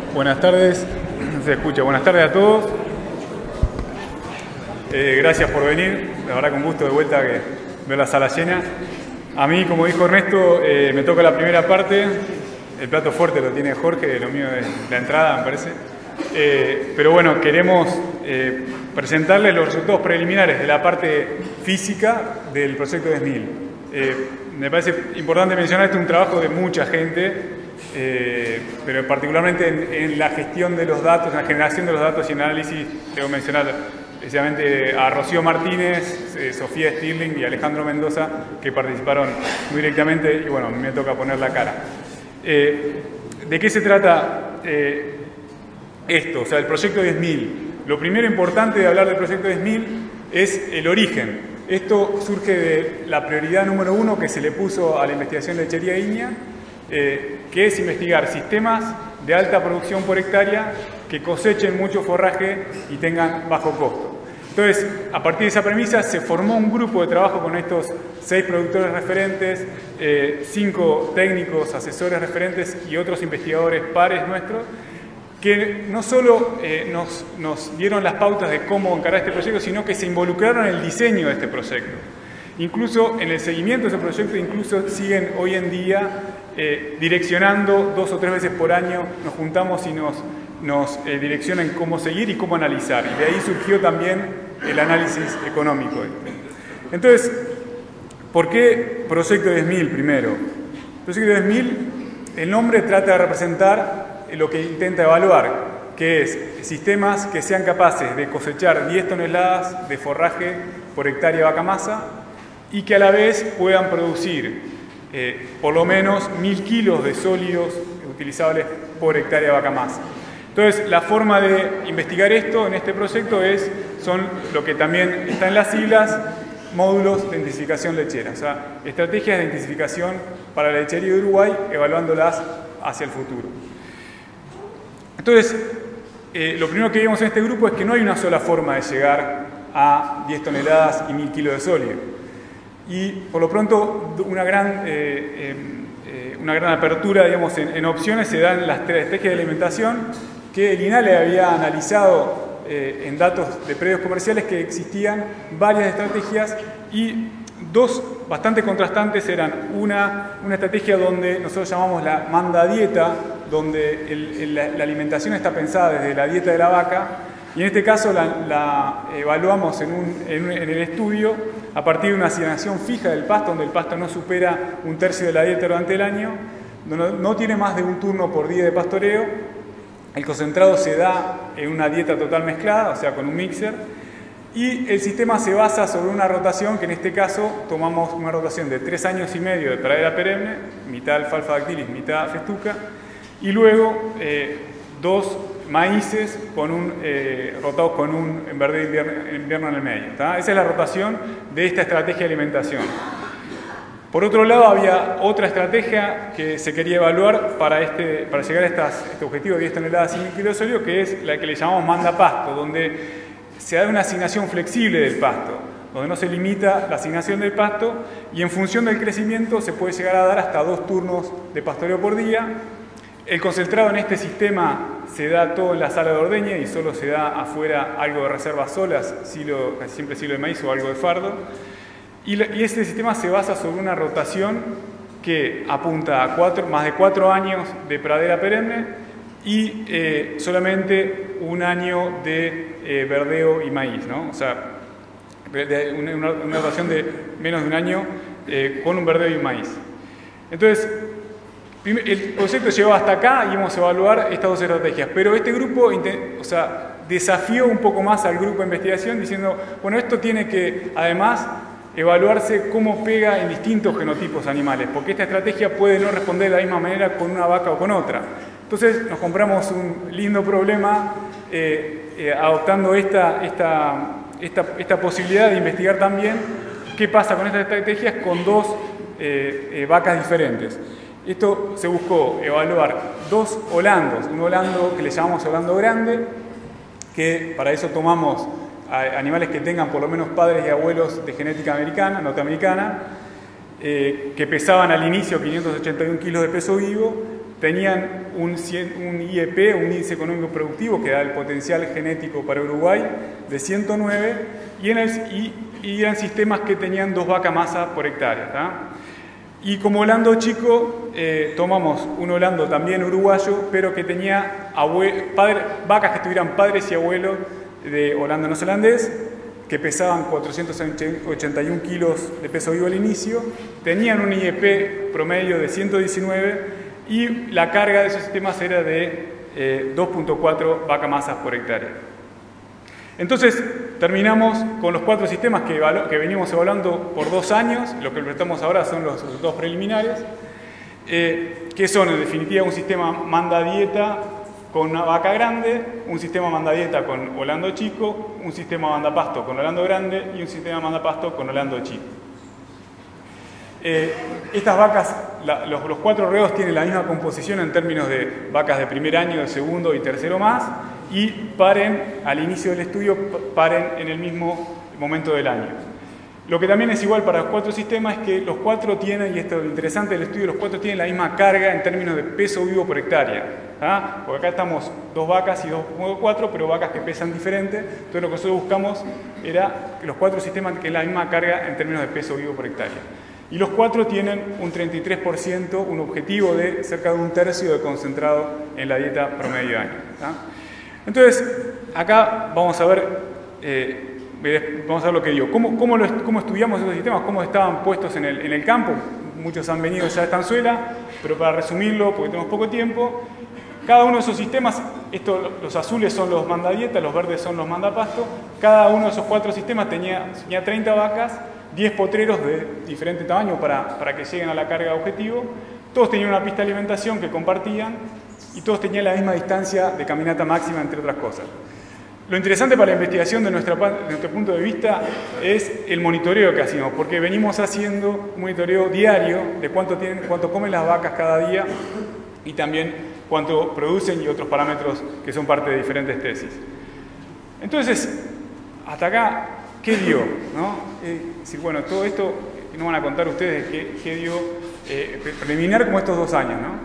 Buenas tardes, se escucha. Buenas tardes a todos. Gracias por venir, la verdad con gusto de vuelta que veo la sala llena. A mí, como dijo Ernesto, me toca la primera parte. El plato fuerte lo tiene Jorge, lo mío es la entrada, me parece. Pero bueno, queremos presentarles los resultados preliminares de la parte física del proyecto de SNIL. Me parece importante mencionar este es un trabajo de mucha gente, pero particularmente en la gestión de los datos, en la generación de los datos y análisis, tengo que mencionar especialmente a Rocío Martínez, Sofía Stirling y Alejandro Mendoza, que participaron muy directamente y bueno, a mí me toca poner la cara. ¿De qué se trata esto? O sea, el proyecto de SNIL. Lo primero importante de hablar del proyecto de SNIL es el origen. Esto surge de la prioridad número 1 que se le puso a la investigación de lechería ígnea, que es investigar sistemas de alta producción por hectárea que cosechen mucho forraje y tengan bajo costo. Entonces, a partir de esa premisa se formó un grupo de trabajo con estos 6 productores referentes, 5 técnicos, asesores referentes y otros investigadores pares nuestros, que no solo nos dieron las pautas de cómo encarar este proyecto, sino que se involucraron en el diseño de este proyecto. Incluso en el seguimiento de ese proyecto, incluso siguen hoy en día direccionando 2 o 3 veces por año, nos juntamos y nos direccionan cómo seguir y cómo analizar. Y de ahí surgió también el análisis económico. Entonces, ¿por qué proyecto de SNIL primero? El proyecto de SNIL, el nombre trata de representar lo que intenta evaluar, que es sistemas que sean capaces de cosechar 10 toneladas de forraje por hectárea vaca masa y que a la vez puedan producir por lo menos 1000 kilos de sólidos utilizables por hectárea vaca masa. Entonces, la forma de investigar esto en este proyecto son lo que también está en las siglas, módulos de intensificación lechera, o sea, estrategias de intensificación para la lechería de Uruguay, evaluándolas hacia el futuro. Entonces, lo primero que vimos en este grupo es que no hay una sola forma de llegar a 10 toneladas y 1000 kilos de sólido. Y por lo pronto una gran apertura, digamos, en opciones se dan las estrategias de alimentación que el INALE había analizado en datos de predios comerciales, que existían varias estrategias y 2 bastante contrastantes eran una estrategia donde nosotros llamamos la manda dieta, donde la alimentación está pensada desde la dieta de la vaca, y en este caso la evaluamos en el estudio a partir de una asignación fija del pasto, donde el pasto no supera 1/3 de la dieta durante el año, no tiene más de un turno por día de pastoreo, el concentrado se da en una dieta total mezclada, o sea, con un mixer, y el sistema se basa sobre una rotación que en este caso tomamos una rotación de 3 años y medio de pradera perenne, mitad alfalfa dactilis, mitad festuca, y luego 2 maíces rotados con un verdeo invierno en el medio. Esa es la rotación de esta estrategia de alimentación. Por otro lado, había otra estrategia que se quería evaluar para llegar a este objetivo de 10 toneladas y 1000 kilos de sólido, que es la que le llamamos manda pasto, donde se da una asignación flexible del pasto, donde no se limita la asignación del pasto y en función del crecimiento se puede llegar a dar hasta 2 turnos de pastoreo por día. El concentrado en este sistema se da todo en la sala de ordeña y solo se da afuera algo de reservas solas, casi siempre silo de maíz o algo de fardo. Y este sistema se basa sobre una rotación que apunta a más de 4 años de pradera perenne y solamente 1 año de verdeo y maíz, ¿no? O sea, una rotación de menos de 1 año con un verdeo y un maíz. Entonces, el proyecto llegó hasta acá y vamos a evaluar estas 2 estrategias, pero este grupo desafió un poco más al grupo de investigación diciendo, bueno, esto tiene que además evaluarse cómo pega en distintos genotipos animales, porque esta estrategia puede no responder de la misma manera con una vaca o con otra. Entonces nos compramos un lindo problema adoptando esta posibilidad de investigar también qué pasa con estas estrategias con 2 vacas diferentes. Esto se buscó evaluar 2 holandos, un holando que le llamamos holando grande, que para eso tomamos animales que tengan por lo menos padres y abuelos de genética norteamericana, que pesaban al inicio 581 kilos de peso vivo tenían un IEP, un índice económico productivo, que da el potencial genético para Uruguay, de 109, y eran sistemas que tenían 2 vacas masa por hectárea. ¿tá? Y como holando chico, tomamos un holando también uruguayo, pero que tenía vacas que tuvieran padres y abuelos de holando neozelandés, que pesaban 481 kilos de peso vivo al inicio, tenían un IEP promedio de 119 y la carga de esos sistemas era de 2.4 vacas masas por hectárea. Entonces, terminamos con los 4 sistemas que venimos evaluando por 2 años. Lo que presentamos ahora son los resultados preliminares, que son en definitiva un sistema manda-dieta con una vaca grande, un sistema manda-dieta con holando chico, un sistema manda-pasto con holando grande y un sistema manda-pasto con holando chico. Estas vacas, los 4 reos tienen la misma composición en términos de vacas de primer año, de segundo y tercero más, y paren al inicio del estudio, paren en el mismo momento del año. Lo que también es igual para los 4 sistemas es que los 4 tienen, y esto es lo interesante del estudio, los 4 tienen la misma carga en términos de peso vivo por hectárea. ¿Ah? Porque acá estamos 2 vacas y 2.4, pero vacas que pesan diferente. Entonces lo que nosotros buscamos era que los 4 sistemas tengan la misma carga en términos de peso vivo por hectárea. Y los 4 tienen un 33%, un objetivo de cerca de 1/3 de concentrado en la dieta promedio de año. ¿tá? Entonces, acá vamos a ver lo que digo. ¿Cómo estudiamos esos sistemas? ¿Cómo estaban puestos en el campo? Muchos han venido ya de Estanzuela, pero para resumirlo, porque tenemos poco tiempo, cada uno de esos sistemas, los azules son los mandadieta, los verdes son los mandapasto, cada uno de esos 4 sistemas tenía 30 vacas, 10 potreros de diferente tamaño para que lleguen a la carga objetivo. Todos tenían una pista de alimentación que compartían y todos tenían la misma distancia de caminata máxima, entre otras cosas. Lo interesante para la investigación de nuestro punto de vista es el monitoreo que hacemos, porque venimos haciendo un monitoreo diario de cuánto comen las vacas cada día y también cuánto producen y otros parámetros que son parte de diferentes tesis. Entonces, hasta acá, ¿qué dio? ¿no? Bueno, todo esto no van a contar ustedes qué dio preliminar como estos 2 años. ¿no?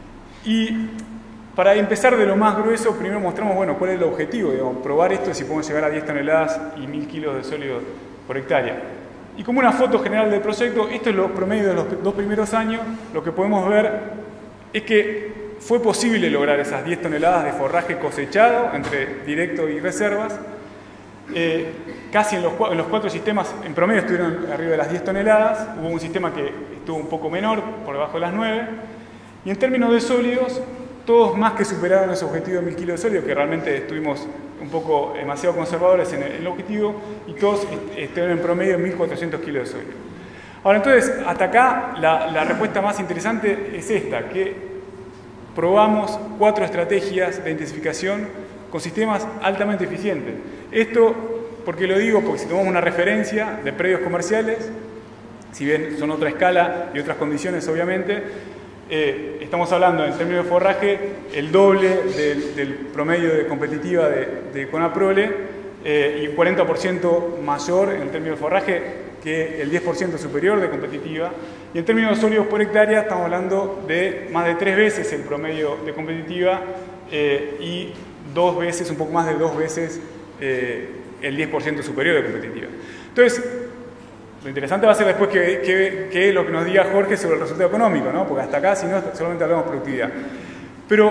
Y para empezar de lo más grueso, primero mostramos cuál es el objetivo, digamos, probar esto, si podemos llegar a 10 toneladas y 1000 kilos de sólidos por hectárea. Y como una foto general del proyecto, esto es lo promedio de los 2 primeros años, lo que podemos ver es que fue posible lograr esas 10 toneladas de forraje cosechado entre directo y reservas. Casi en los 4 sistemas en promedio estuvieron arriba de las 10 toneladas, hubo un sistema que estuvo un poco menor, por debajo de las 9, y en términos de sólidos, todos más que superaron ese objetivo de 1000 kilos de sólido, que realmente estuvimos un poco demasiado conservadores en el objetivo, y todos estuvieron en promedio en 1400 kilos de sólido. Ahora entonces, hasta acá la respuesta más interesante es esta, que probamos 4 estrategias de intensificación con sistemas altamente eficientes. Esto, ¿por qué lo digo? Porque si tomamos una referencia de predios comerciales, si bien son otra escala y otras condiciones obviamente, estamos hablando en términos de forraje el doble del promedio de competitiva de Conaprole y un 40% mayor en términos de forraje que el 10% superior de competitiva. Y en términos de sólidos por hectárea estamos hablando de más de 3 veces el promedio de competitiva y 2 veces, un poco más de 2 veces el 10% superior de competitiva. Entonces, lo interesante va a ser después que lo que nos diga Jorge sobre el resultado económico, ¿no? Porque hasta acá, si no, solamente hablamos de productividad. Pero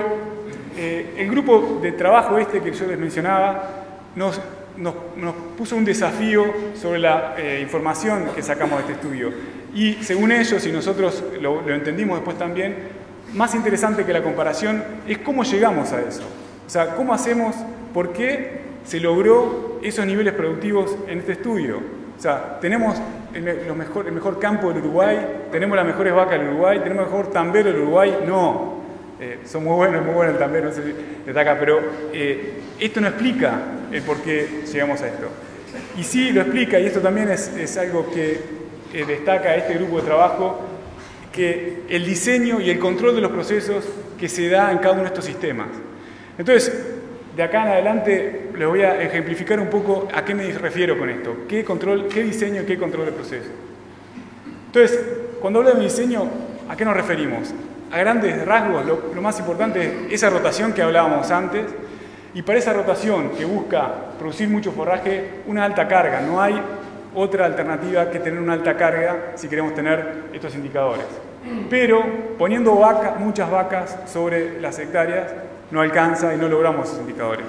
el grupo de trabajo que yo les mencionaba nos puso un desafío sobre la información que sacamos de este estudio. Y según ellos, y nosotros lo entendimos después también, más interesante que la comparación es cómo llegamos a eso. O sea, cómo hacemos, por qué se logró esos niveles productivos en este estudio. O sea, tenemos el mejor campo del Uruguay, tenemos las mejores vacas del Uruguay, tenemos el mejor tambero del Uruguay. No, son muy buenos el tambero, no sé si destaca, pero esto no explica el por qué llegamos a esto. Y sí lo explica, y esto también es algo que destaca este grupo de trabajo, que el diseño y el control de los procesos que se da en cada uno de estos sistemas. Entonces, de acá en adelante les voy a ejemplificar un poco a qué me refiero con esto, qué diseño y qué control de proceso. Entonces, cuando hablo de diseño, ¿a qué nos referimos? a grandes rasgos, lo más importante es esa rotación que hablábamos antes, y para esa rotación que busca producir mucho forraje, una alta carga. No hay otra alternativa que tener una alta carga si queremos tener estos indicadores. Pero poniendo muchas vacas sobre las hectáreas no alcanza y no logramos esos indicadores.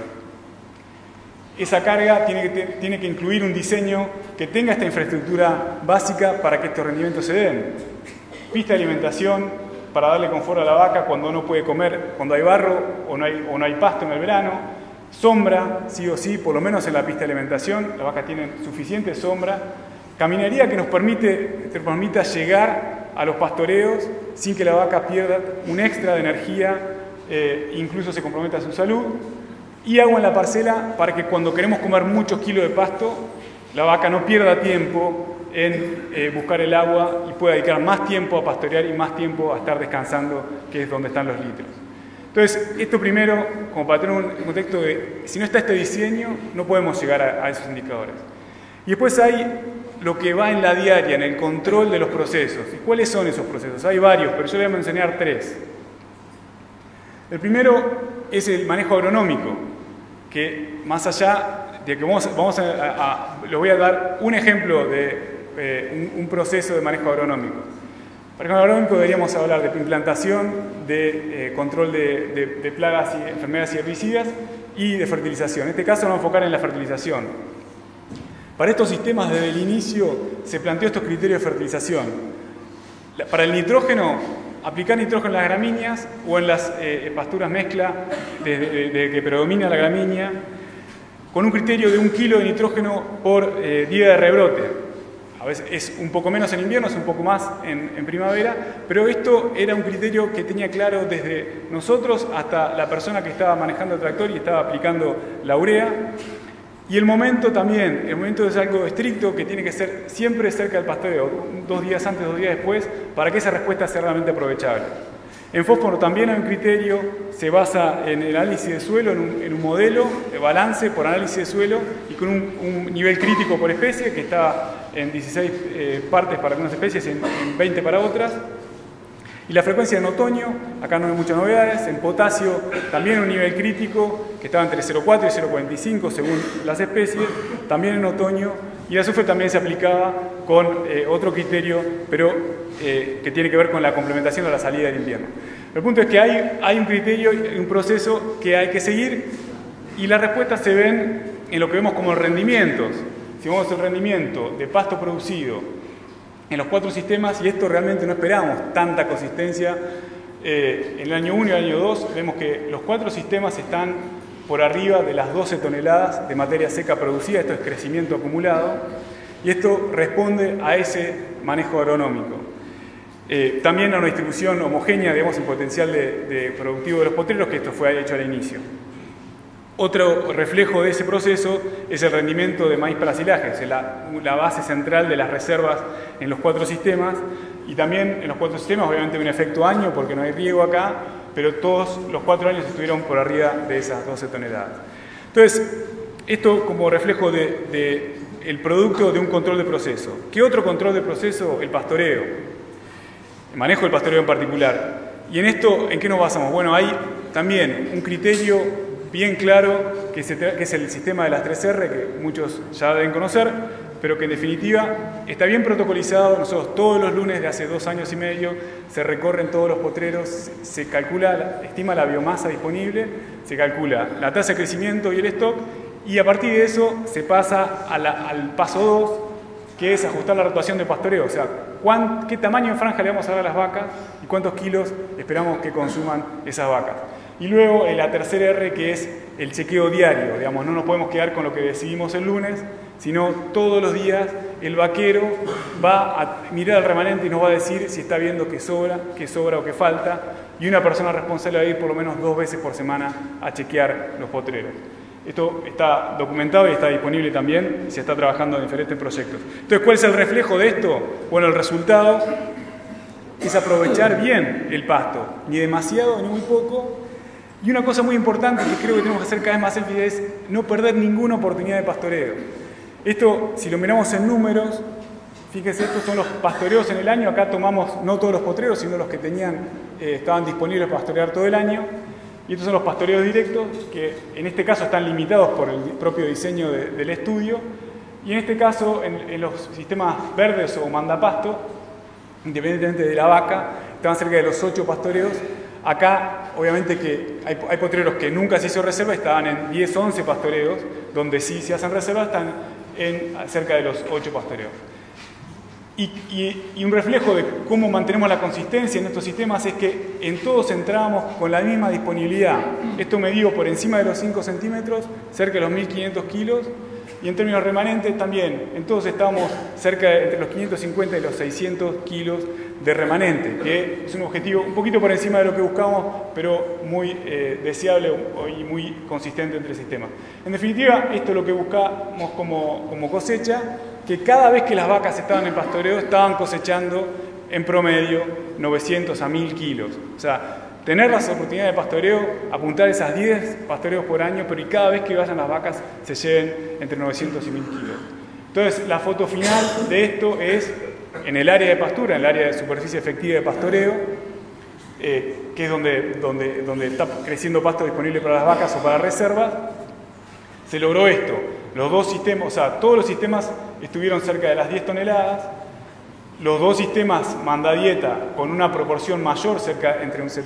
Esa carga tiene que incluir un diseño que tenga esta infraestructura básica para que estos rendimientos se den. Pista de alimentación para darle confort a la vaca cuando no puede comer, cuando hay barro o no hay pasto en el verano. Sombra, sí o sí, por lo menos en la pista de alimentación, las vacas tienen suficiente sombra. Caminaría que nos permita llegar a los pastoreos sin que la vaca pierda un extra de energía, incluso se comprometa su salud. Y agua en la parcela para que cuando queremos comer muchos kilos de pasto, la vaca no pierda tiempo en buscar el agua y pueda dedicar más tiempo a pastorear y más tiempo a estar descansando, que es donde están los litros. Entonces, esto primero, como para tener un contexto de, si no está este diseño, no podemos llegar a esos indicadores. Y después hay lo que va en la diaria, en el control de los procesos. ¿Y cuáles son esos procesos? Hay varios, pero yo les voy a mencionar 3. El primero es el manejo agronómico, que más allá de que les voy a dar un ejemplo de un proceso de manejo agronómico. Para el manejo agronómico deberíamos hablar de implantación, de control de plagas, y enfermedades y herbicidas y de fertilización. En este caso nos vamos a enfocar en la fertilización. Para estos sistemas desde el inicio se planteó estos criterios de fertilización. Para el nitrógeno, aplicar nitrógeno en las gramíneas o en las pasturas mezcla de que predomina la gramínea, con un criterio de 1 kilo de nitrógeno por día de rebrote. A veces es un poco menos en invierno, es un poco más en primavera, pero esto era un criterio que tenía claro desde nosotros hasta la persona que estaba manejando el tractor y estaba aplicando la urea. Y el momento es algo estricto que tiene que ser siempre cerca del pastoreo, 2 días antes, 2 días después, para que esa respuesta sea realmente aprovechable. En fósforo también hay un criterio, se basa en el análisis de suelo, en un modelo de balance por análisis de suelo y con un nivel crítico por especie que está en 16 partes para algunas especies y en 20 para otras. Y la frecuencia en otoño, acá no hay muchas novedades. En potasio también un nivel crítico que estaba entre 0,4 y 0,45 según las especies, también en otoño. Y el azufre también se aplicaba con otro criterio, pero que tiene que ver con la complementación a la salida del invierno. El punto es que hay un criterio, un proceso que hay que seguir y las respuestas se ven en lo que vemos como rendimientos. Si vemos el rendimiento de pasto producido en los 4 sistemas, y esto realmente no esperábamos tanta consistencia, en el año 1 y el año 2 vemos que los 4 sistemas están por arriba de las 12 toneladas de materia seca producida, esto es crecimiento acumulado, y esto responde a ese manejo agronómico. También a una distribución homogénea, digamos, en potencial de productivo de los potreros, que esto fue hecho al inicio. Otro reflejo de ese proceso es el rendimiento de maíz para silaje, es la base central de las reservas en los 4 sistemas, y también en los 4 sistemas obviamente hay un efecto año porque no hay riego acá, pero todos los 4 años estuvieron por arriba de esas 12 toneladas. Entonces, esto como reflejo del producto de un control de proceso. ¿Qué otro control de proceso? El pastoreo, el manejo del pastoreo en particular. Y en esto, ¿en qué nos basamos? Bueno, hay también un criterio bien claro, que es el sistema de las 3R, que muchos ya deben conocer, pero que en definitiva está bien protocolizado. Nosotros todos los lunes de hace 2 años y medio se recorren todos los potreros, se calcula, estima la biomasa disponible, se calcula la tasa de crecimiento y el stock, y a partir de eso se pasa al paso 2, que es ajustar la rotación de pastoreo, o sea, qué tamaño de franja le vamos a dar a las vacas y cuántos kilos esperamos que consuman esas vacas. Y luego la tercera R, que es el chequeo diario. Digamos, no nos podemos quedar con lo que decidimos el lunes, sino todos los días el vaquero va a mirar al remanente y nos va a decir si está viendo que sobra o que falta, y una persona responsable va a ir por lo menos 2 veces por semana a chequear los potreros. Esto está documentado y está disponible también y se está trabajando en diferentes proyectos. Entonces, ¿cuál es el reflejo de esto? Bueno, el resultado es aprovechar bien el pasto, ni demasiado ni muy poco. Y una cosa muy importante que creo que tenemos que hacer cada vez más énfasis es no perder ninguna oportunidad de pastoreo. Esto, si lo miramos en números, fíjense, estos son los pastoreos en el año. Acá tomamos no todos los potreros, sino los que tenían estaban disponibles para pastorear todo el año. Y estos son los pastoreos directos, que en este caso están limitados por el propio diseño del estudio. Y en este caso, en los sistemas verdes o mandapasto, independientemente de la vaca, estaban cerca de los 8 pastoreos. Acá, obviamente que hay potreros que nunca se hizo reserva, estaban en 10 o 11 pastoreos, donde sí se hacen reservas, están en cerca de los 8 pastoreos. Y un reflejo de cómo mantenemos la consistencia en estos sistemas es que en todos entrábamos con la misma disponibilidad. Esto medido por encima de los 5 centímetros, cerca de los 1.500 kilos, y en términos remanentes también, en todos estábamos cerca de entre los 550 y los 600 kilos de remanente, que es un objetivo un poquito por encima de lo que buscábamos, pero muy deseable y muy consistente entre sistemas. En definitiva, esto es lo que buscamos como cosecha, que cada vez que las vacas estaban en pastoreo, estaban cosechando en promedio 900 a 1.000 kilos. O sea, tener las oportunidades de pastoreo, apuntar esas 10 pastoreos por año, pero y cada vez que vayan las vacas se lleven entre 900 y 1.000 kilos. Entonces, la foto final de esto es en el área de pastura, en el área de superficie efectiva de pastoreo, que es donde está creciendo pasto disponible para las vacas o para reservas. Se logró esto. Los dos sistemas, o sea, todos los sistemas estuvieron cerca de las 10 toneladas. Los dos sistemas mandadieta con una proporción mayor, cerca entre un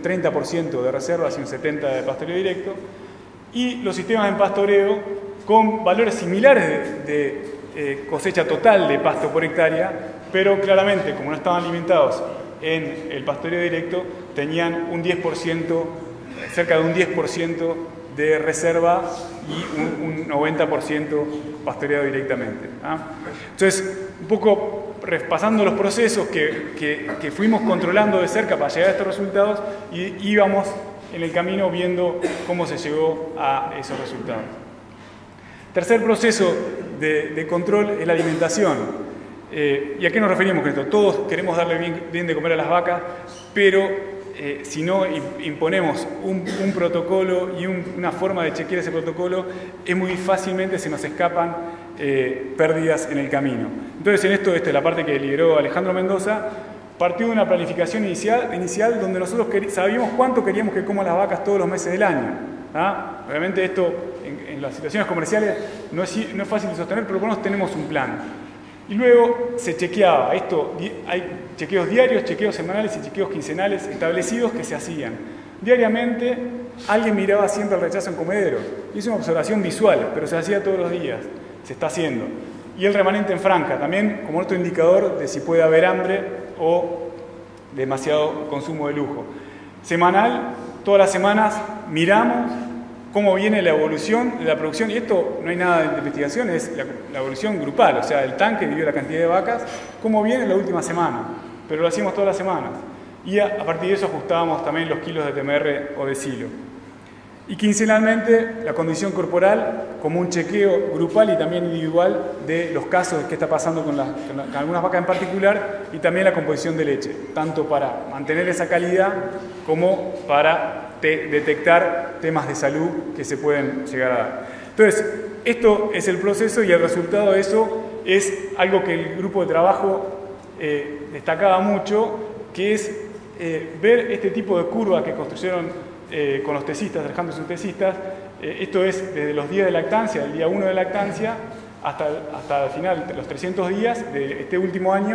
30% de reservas y un 70% de pastoreo directo. Y los sistemas en pastoreo con valores similares de cosecha total de pasto por hectárea, pero claramente, como no estaban alimentados en el pastoreo directo, tenían un 10%, cerca de un 10% de reserva y un 90% pastoreado directamente. Entonces, un poco repasando los procesos que fuimos controlando de cerca para llegar a estos resultados, y íbamos en el camino viendo cómo se llegó a esos resultados. Tercer proceso de control es la alimentación. ¿Y a qué nos referimos con esto? Todos queremos darle bien de comer a las vacas, pero si no imponemos un protocolo y una forma de chequear ese protocolo, muy fácilmente se nos escapan pérdidas en el camino. Entonces, en esta es la parte que lideró Alejandro Mendoza, partió de una planificación inicial donde nosotros sabíamos cuánto queríamos que coman las vacas todos los meses del año. Obviamente esto en las situaciones comerciales no es fácil de sostener, pero por lo menos tenemos un plan. Y luego se chequeaba. Hay chequeos diarios, chequeos semanales y chequeos quincenales establecidos que se hacían. Diariamente alguien miraba siempre el rechazo en comederos. Y es una observación visual, pero se hacía todos los días. Se está haciendo. Y el remanente en franja, también como otro indicador de si puede haber hambre o demasiado consumo de lujo. Semanal, todas las semanas miramos cómo viene la evolución de la producción, y esto no hay nada de investigación, es la evolución grupal, o sea, el tanque dividido la cantidad de vacas, cómo viene en la última semana, pero lo hacíamos todas las semanas. Y a partir de eso ajustábamos también los kilos de TMR o de silo. Y quincenalmente la condición corporal como un chequeo grupal y también individual de los casos que está pasando con algunas vacas en particular, y también la composición de leche, tanto para mantener esa calidad como para detectar temas de salud que se pueden llegar a dar. Entonces, esto es el proceso y el resultado de eso es algo que el grupo de trabajo destacaba mucho, que es ver este tipo de curva que construyeron con los tesistas, Alejandro y sus tesistas. Esto es desde los días de lactancia, el día 1 de lactancia, hasta el final, los 300 días de este último año.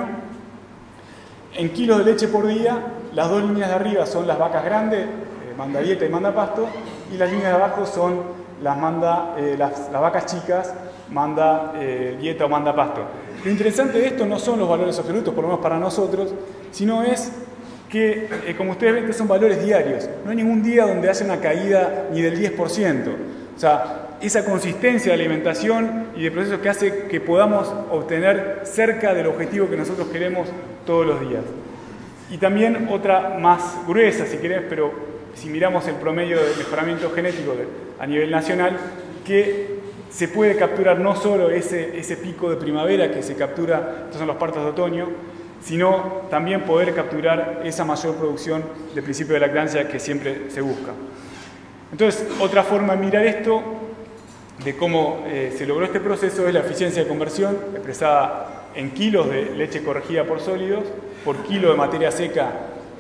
En kilos de leche por día, las dos líneas de arriba son las vacas grandes, manda dieta y manda pasto, y las líneas de abajo son las vacas chicas, manda dieta o manda pasto. Lo interesante de esto no son los valores absolutos, por lo menos para nosotros, sino es que, como ustedes ven, que son valores diarios. No hay ningún día donde haya una caída ni del 10%. O sea, esa consistencia de alimentación y de procesos que hace que podamos obtener cerca del objetivo que nosotros queremos todos los días. Y también otra más gruesa, si querés, pero si miramos el promedio de mejoramiento genético a nivel nacional, que se puede capturar no solo ese pico de primavera que se captura, estos son los partos de otoño, sino también poder capturar esa mayor producción de principio de lactancia que siempre se busca. Entonces, otra forma de mirar esto, de cómo se logró este proceso, es la eficiencia de conversión, expresada en kilos de leche corregida por sólidos, por kilo de materia seca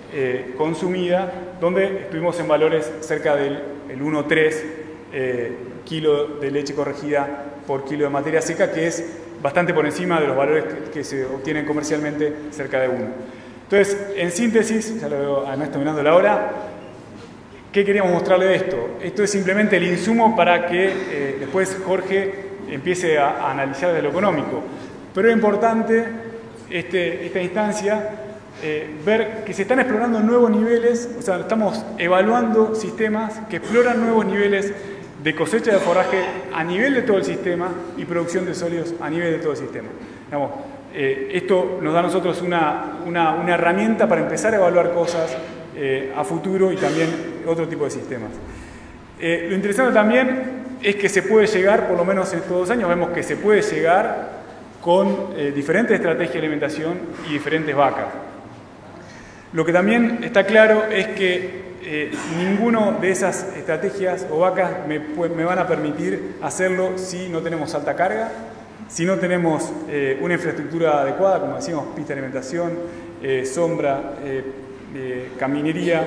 consumida, donde estuvimos en valores cerca del 1,3 kilo de leche corregida por kilo de materia seca, que es bastante por encima de los valores que se obtienen comercialmente, cerca de 1. Entonces, en síntesis, ya lo veo, además terminando la hora, ¿qué queríamos mostrarle de esto? Esto es simplemente el insumo para que después Jorge empiece a analizar de lo económico. Pero es importante esta instancia ver que se están explorando nuevos niveles, o sea, estamos evaluando sistemas que exploran nuevos niveles de cosecha de forraje a nivel de todo el sistema y producción de sólidos a nivel de todo el sistema. Digamos, esto nos da a nosotros una herramienta para empezar a evaluar cosas a futuro y también otro tipo de sistemas. Lo interesante también es que se puede llegar, por lo menos en estos 2 años, vemos que se puede llegar con diferentes estrategias de alimentación y diferentes vacas. Lo que también está claro es que ninguna de esas estrategias o vacas me van a permitir hacerlo si no tenemos alta carga, si no tenemos una infraestructura adecuada, como decíamos, pista de alimentación, sombra, caminería,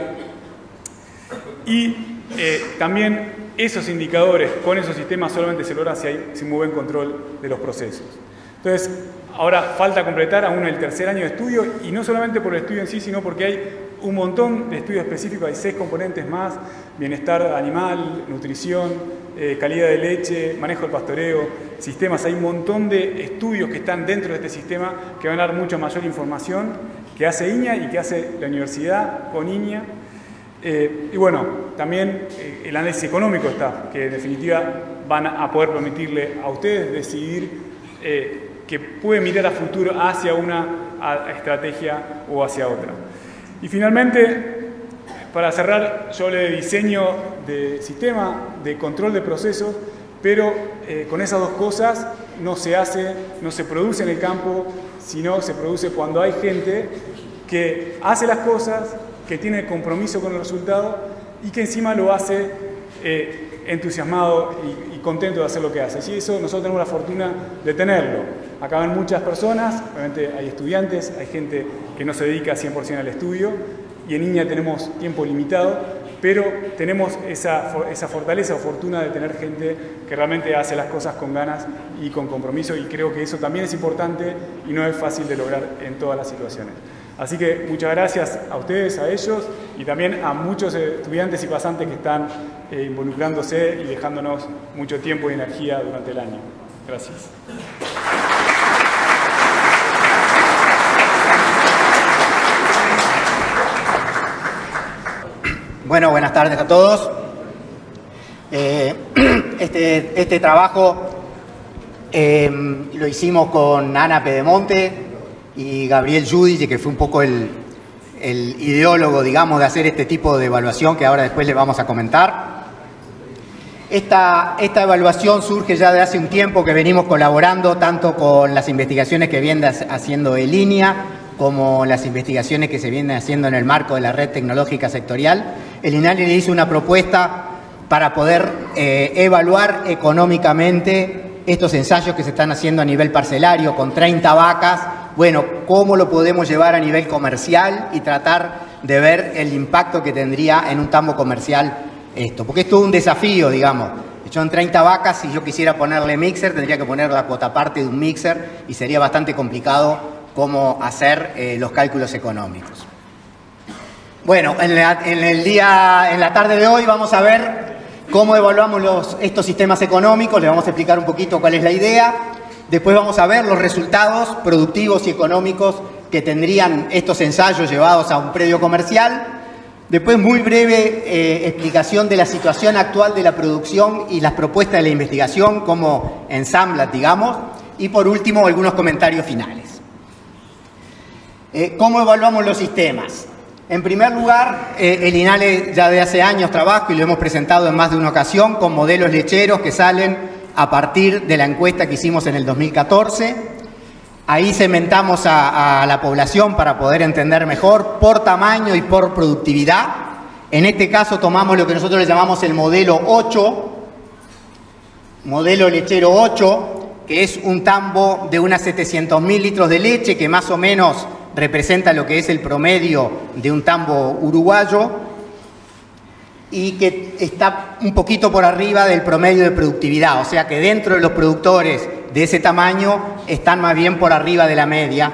y también esos indicadores con esos sistemas solamente se logran si hay un buen control de los procesos. Entonces, ahora falta completar aún el 3er año de estudio, y no solamente por el estudio en sí, sino porque hay un montón de estudios específicos, hay 6 componentes más: bienestar animal, nutrición, calidad de leche, manejo del pastoreo, sistemas. Hay un montón de estudios que están dentro de este sistema que van a dar mucha mayor información, que hace INEA y que hace la universidad con INEA. Y bueno, también el análisis económico está, que en definitiva van a poder permitirle a ustedes decidir que pueden mirar a futuro hacia una estrategia o hacia otra. Y finalmente, para cerrar, yo hablé de diseño de sistema, de control de procesos, pero con esas 2 cosas no se produce en el campo, sino se produce cuando hay gente que hace las cosas, que tiene compromiso con el resultado y que encima lo hace entusiasmado y contento de hacer lo que hace. Y eso nosotros tenemos la fortuna de tenerlo. Acá ven muchas personas, obviamente hay estudiantes, hay gente que no se dedica 100% al estudio, y en INEA tenemos tiempo limitado, pero tenemos esa fortaleza o fortuna de tener gente que realmente hace las cosas con ganas y con compromiso, y creo que eso también es importante y no es fácil de lograr en todas las situaciones. Así que muchas gracias a ustedes, a ellos, y también a muchos estudiantes y pasantes que están involucrándose y dejándonos mucho tiempo y energía durante el año. Gracias. Bueno, buenas tardes a todos. Este trabajo lo hicimos con Ana Pedemonte y Gabriel Giudice, que fue un poco el ideólogo, digamos, de hacer este tipo de evaluación que ahora después les vamos a comentar. Esta evaluación surge ya de hace un tiempo que venimos colaborando tanto con las investigaciones que viene haciendo el INEA como las investigaciones que se vienen haciendo en el marco de la red tecnológica sectorial. El INALI le hizo una propuesta para poder evaluar económicamente estos ensayos que se están haciendo a nivel parcelario con 30 vacas. Bueno, cómo lo podemos llevar a nivel comercial y tratar de ver el impacto que tendría en un tambo comercial esto. Porque es todo un desafío, digamos. Yo en 30 vacas, si yo quisiera ponerle mixer, tendría que poner la cuota parte de un mixer y sería bastante complicado cómo hacer los cálculos económicos. Bueno, en la tarde de hoy vamos a ver cómo evaluamos estos sistemas económicos, les vamos a explicar un poquito cuál es la idea. Después vamos a ver los resultados productivos y económicos que tendrían estos ensayos llevados a un predio comercial. Después, muy breve explicación de la situación actual de la producción y las propuestas de la investigación, cómo ensamblan, digamos. Y por último, algunos comentarios finales. ¿Cómo evaluamos los sistemas? En primer lugar, el INALE ya de hace años trabaja y lo hemos presentado en más de una ocasión con modelos lecheros que salen a partir de la encuesta que hicimos en el 2014. Ahí segmentamos a la población para poder entender mejor por tamaño y por productividad. En este caso tomamos lo que nosotros le llamamos el modelo 8, modelo lechero 8, que es un tambo de unas 700.000 litros de leche que más o menos representa lo que es el promedio de un tambo uruguayo y que está un poquito por arriba del promedio de productividad, o sea que dentro de los productores de ese tamaño están más bien por arriba de la media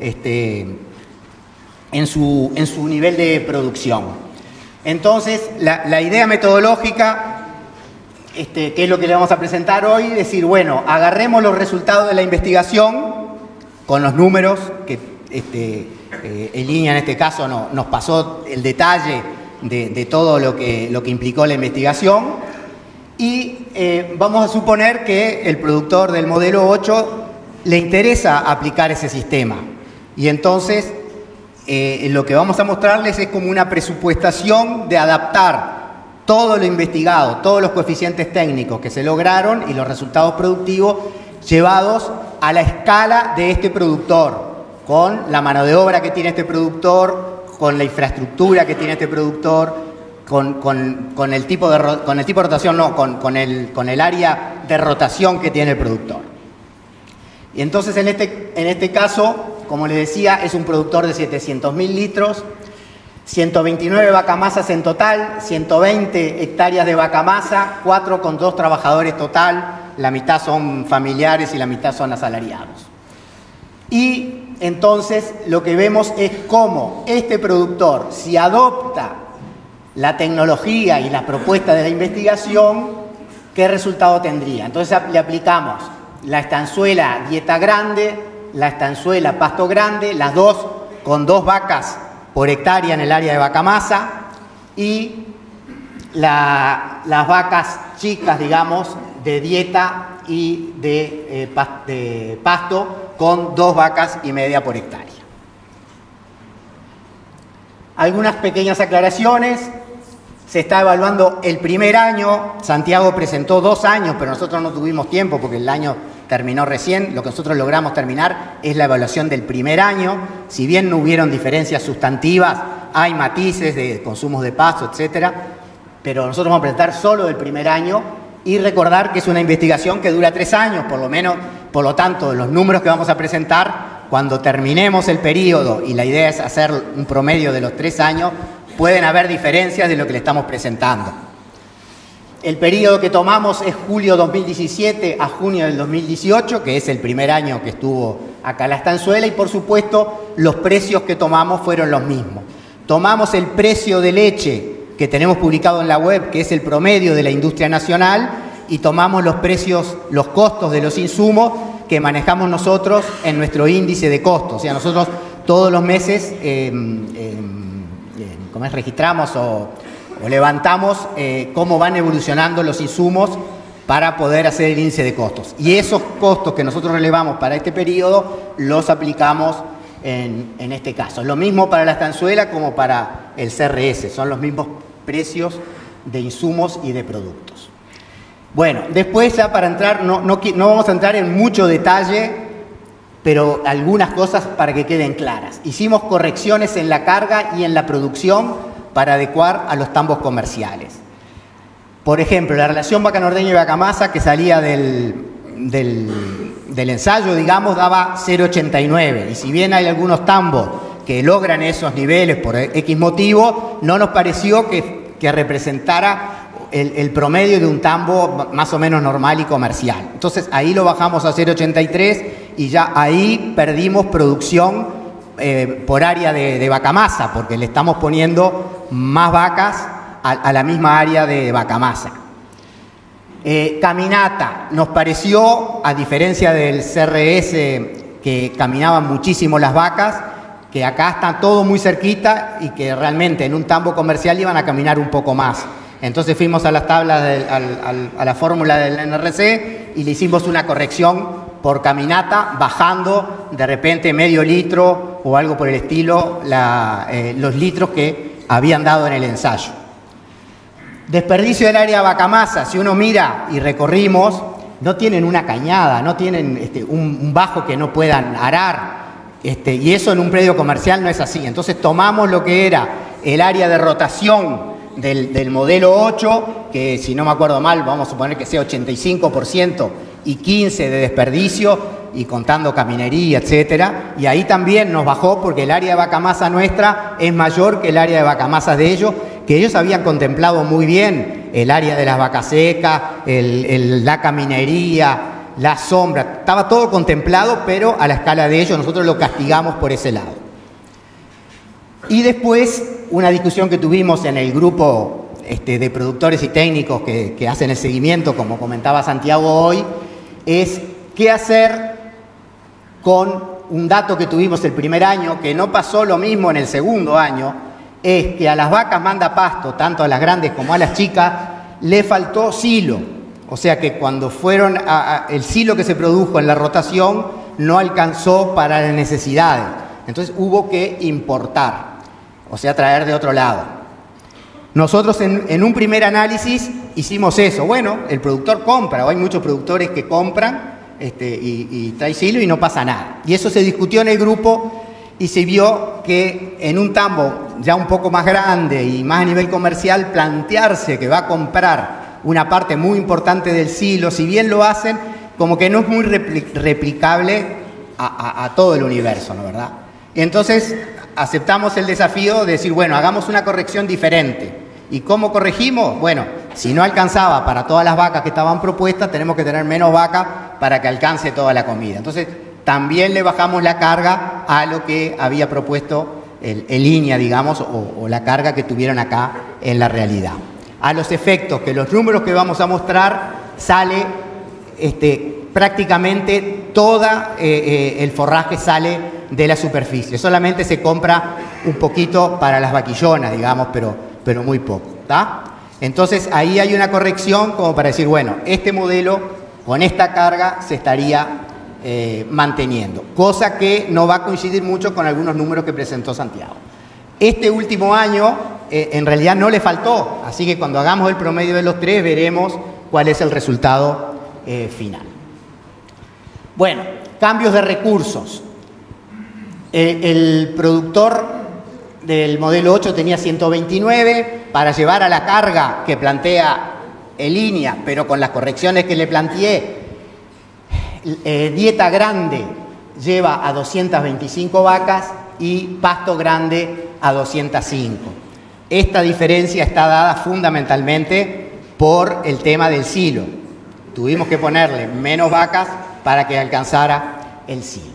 en su nivel de producción. Entonces, la idea metodológica, que es lo que le vamos a presentar hoy, es decir, bueno, agarremos los resultados de la investigación con los números, que Eliña en este caso nos pasó el detalle de todo lo que implicó la investigación, y vamos a suponer que el productor del modelo 8 le interesa aplicar ese sistema. Y entonces lo que vamos a mostrarles es como una presupuestación de adaptar todo lo investigado, todos los coeficientes técnicos que se lograron y los resultados productivos llevados a la escala de este productor, con la mano de obra que tiene este productor, con la infraestructura que tiene este productor, con el tipo de rotación, no, con el área de rotación que tiene el productor. Y entonces en este caso, como les decía, es un productor de 700.000 litros, 129 vacamasas en total, 120 hectáreas de vacamasa, 4 con 2 trabajadores total, la mitad son familiares y la mitad son asalariados. Y entonces lo que vemos es cómo este productor, si adopta la tecnología y las propuestas de la investigación, ¿qué resultado tendría? Entonces le aplicamos la estanzuela dieta grande, la estanzuela pasto grande, las dos con 2 vacas por hectárea en el área de vacamasa, y las vacas chicas, digamos, de dieta y de pasto, con 2 vacas y media por hectárea. Algunas pequeñas aclaraciones. Se está evaluando el primer año. Santiago presentó 2 años, pero nosotros no tuvimos tiempo porque el año terminó recién. Lo que nosotros logramos terminar es la evaluación del primer año. Si bien no hubieron diferencias sustantivas, hay matices de consumos de pasto, etcétera, pero nosotros vamos a presentar solo del primer año y recordar que es una investigación que dura 3 años, por lo menos. Por lo tanto, los números que vamos a presentar, cuando terminemos el periodo, y la idea es hacer un promedio de los 3 años, pueden haber diferencias de lo que le estamos presentando. El periodo que tomamos es julio 2017 a junio del 2018, que es el primer año que estuvo acá la estanzuela, y por supuesto los precios que tomamos fueron los mismos. Tomamos el precio de leche que tenemos publicado en la web, que es el promedio de la industria nacional, y tomamos los precios, los costos de los insumos que manejamos nosotros en nuestro índice de costos. O sea, nosotros todos los meses registramos o levantamos cómo van evolucionando los insumos para poder hacer el índice de costos. Y esos costos que nosotros relevamos para este periodo los aplicamos en este caso. Lo mismo para la estanzuela como para el CRS, son los mismos precios de insumos y de productos. Bueno, después ya para entrar, no vamos a entrar en mucho detalle, pero algunas cosas para que queden claras. Hicimos correcciones en la carga y en la producción para adecuar a los tambos comerciales. Por ejemplo, la relación vaca norteña y vaca masa que salía del ensayo, digamos, daba 0,89. Y si bien hay algunos tambos que logran esos niveles por X motivo, no nos pareció que representara el promedio de un tambo más o menos normal y comercial. Entonces ahí lo bajamos a 0,83 y ya ahí perdimos producción por área de vacamasa, porque le estamos poniendo más vacas a la misma área de vacamasa. Caminata, nos pareció, a diferencia del CRS, que caminaban muchísimo las vacas, que acá está todo muy cerquita y que realmente en un tambo comercial iban a caminar un poco más. Entonces fuimos a las tablas, a la fórmula del NRC y le hicimos una corrección por caminata, bajando de repente medio litro o algo por el estilo los litros que habían dado en el ensayo. Desperdicio del área de vacamasa, si uno mira y recorrimos, no tienen una cañada, no tienen un bajo que no puedan arar, y eso en un predio comercial no es así. Entonces tomamos lo que era el área de rotación del modelo 8, que si no me acuerdo mal, vamos a suponer que sea 85% y 15% de desperdicio, y contando caminería, etcétera, y ahí también nos bajó porque el área de vaca masa nuestra es mayor que el área de vaca masas de ellos, que ellos habían contemplado muy bien el área de las vacas secas, la caminería, la sombra, estaba todo contemplado, pero a la escala de ellos nosotros lo castigamos por ese lado. Y después, una discusión que tuvimos en el grupo de productores y técnicos que hacen el seguimiento, como comentaba Santiago hoy, es qué hacer con un dato que tuvimos el primer año, que no pasó lo mismo en el segundo año, es que a las vacas manda pasto, tanto a las grandes como a las chicas, le faltó silo. O sea que cuando fueron el silo que se produjo en la rotación no alcanzó para las necesidades. Entonces hubo que importar, o sea, traer de otro lado. Nosotros en un primer análisis hicimos eso. Bueno, el productor compra, o hay muchos productores que compran y trae silo y no pasa nada. Y eso se discutió en el grupo y se vio que en un tambo ya un poco más grande y más a nivel comercial, plantearse que va a comprar una parte muy importante del silo, si bien lo hacen, como que no es muy replicable a todo el universo, ¿no, verdad? Entonces aceptamos el desafío de decir, bueno, hagamos una corrección diferente. ¿Y cómo corregimos? Bueno, si no alcanzaba para todas las vacas que estaban propuestas, tenemos que tener menos vacas para que alcance toda la comida. Entonces también le bajamos la carga a lo que había propuesto el INEA, digamos, o la carga que tuvieron acá en la realidad. A los efectos que los números que vamos a mostrar sale prácticamente toda el forraje sale de la superficie. Solamente se compra un poquito para las vaquillonas, digamos, pero muy poco, ¿tá? Entonces ahí hay una corrección como para decir, bueno, este modelo con esta carga se estaría manteniendo, cosa que no va a coincidir mucho con algunos números que presentó Santiago. Este último año en realidad no le faltó, así que cuando hagamos el promedio de los tres veremos cuál es el resultado final. Bueno, cambios de recursos. El productor del modelo 8 tenía 129 para llevar a la carga que plantea el INEA, pero con las correcciones que le planteé. Dieta grande lleva a 225 vacas y pasto grande a 205. Esta diferencia está dada fundamentalmente por el tema del silo. Tuvimos que ponerle menos vacas para que alcanzara el silo.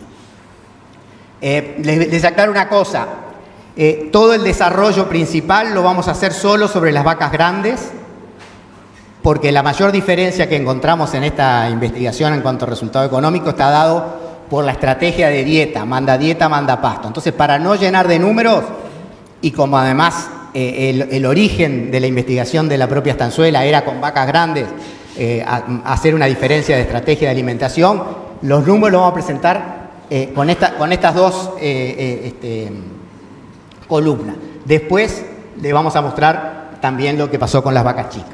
Les aclaro una cosa, todo el desarrollo principal lo vamos a hacer solo sobre las vacas grandes, porque la mayor diferencia que encontramos en esta investigación en cuanto a resultado económico está dado por la estrategia de dieta, manda pasto. Entonces, para no llenar de números, y como además el origen de la investigación de la propia estanzuela era con vacas grandes, hacer una diferencia de estrategia de alimentación, los números los vamos a presentar con estas dos columnas. Después le vamos a mostrar también lo que pasó con las vacas chicas.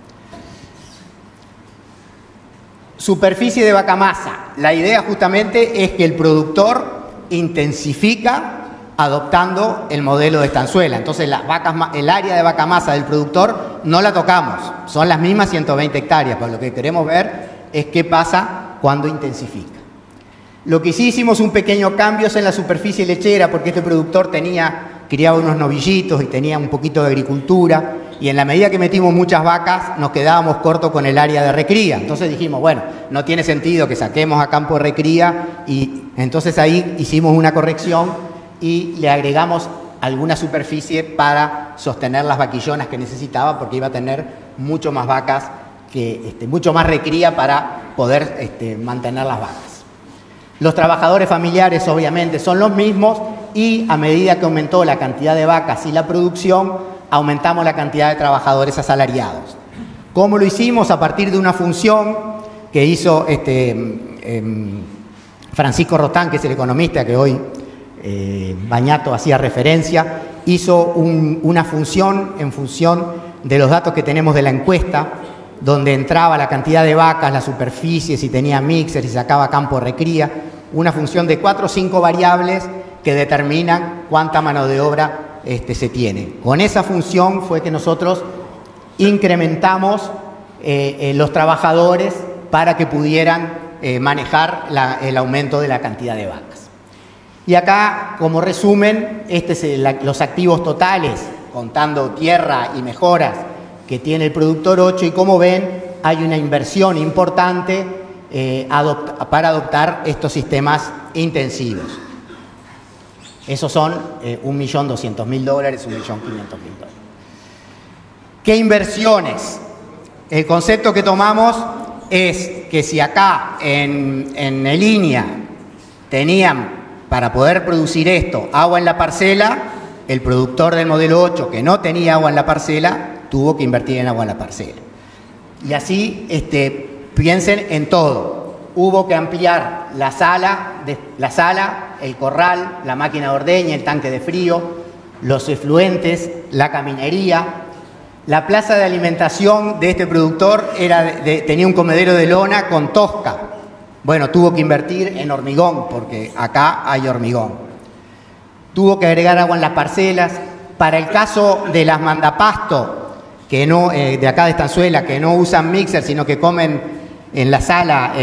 Superficie de vaca masa. La idea justamente es que el productor intensifica adoptando el modelo de estanzuela. Entonces el área de vaca masa del productor no la tocamos, son las mismas 120 hectáreas, pero lo que queremos ver es qué pasa cuando intensifica. Lo que sí hicimos un pequeño cambio es en la superficie lechera, porque este productor criaba unos novillitos y tenía un poquito de agricultura, y en la medida que metimos muchas vacas nos quedábamos cortos con el área de recría. Entonces dijimos, bueno, no tiene sentido que saquemos a campo de recría, y entonces ahí hicimos una corrección y le agregamos alguna superficie para sostener las vaquillonas que necesitaba, porque iba a tener mucho más vacas, mucho más recría para poder mantener las vacas. Los trabajadores familiares obviamente son los mismos, y a medida que aumentó la cantidad de vacas y la producción, aumentamos la cantidad de trabajadores asalariados. ¿Cómo lo hicimos? A partir de una función que hizo Francisco Rotán, que es el economista que hoy Bañato hacía referencia, hizo una función en función de los datos que tenemos de la encuesta, donde entraba la cantidad de vacas, la superficie, si tenía mixer, si sacaba campo de recría, una función de 4 o 5 variables que determinan cuánta mano de obra se tiene. Con esa función fue que nosotros incrementamos los trabajadores para que pudieran manejar el aumento de la cantidad de vacas. Y acá, como resumen, los activos totales, contando tierra y mejoras que tiene el productor 8, y como ven, hay una inversión importante para adoptar estos sistemas intensivos. Esos son $1.200.000, $1.500.000. ¿Qué inversiones? El concepto que tomamos es que si acá en línea tenían para poder producir esto agua en la parcela, el productor del modelo 8 que no tenía agua en la parcela tuvo que invertir en agua en la parcela. Y así piensen en todo. Hubo que ampliar la sala, el corral, la máquina de ordeña, el tanque de frío, los efluentes, la caminería. La plaza de alimentación de este productor tenía un comedero de lona con tosca. Bueno, tuvo que invertir en hormigón, porque acá hay hormigón. Tuvo que agregar agua en las parcelas. Para el caso de las mandapasto, que no, de acá de Estanzuela, que no usan mixer, sino que comen en la sala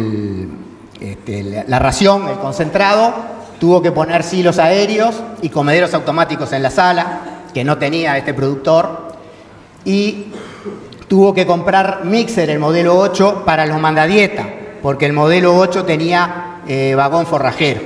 la ración, el concentrado, tuvo que poner silos aéreos y comederos automáticos en la sala, que no tenía este productor, y tuvo que comprar mixer, el modelo 8, para los mandadietas, porque el modelo 8 tenía vagón forrajero.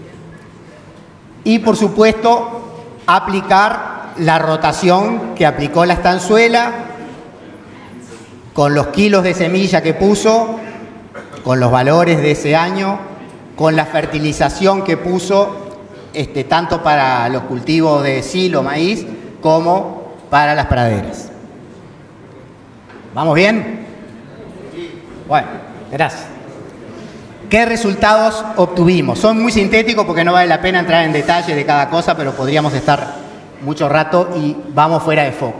Y, por supuesto, aplicar la rotación que aplicó la Estanzuela, con los kilos de semilla que puso, con los valores de ese año, con la fertilización que puso, tanto para los cultivos de silo, maíz, como para las praderas. ¿Vamos bien? Bueno, gracias. ¿Qué resultados obtuvimos? Son muy sintéticos porque no vale la pena entrar en detalle de cada cosa, pero podríamos estar mucho rato y vamos fuera de foco.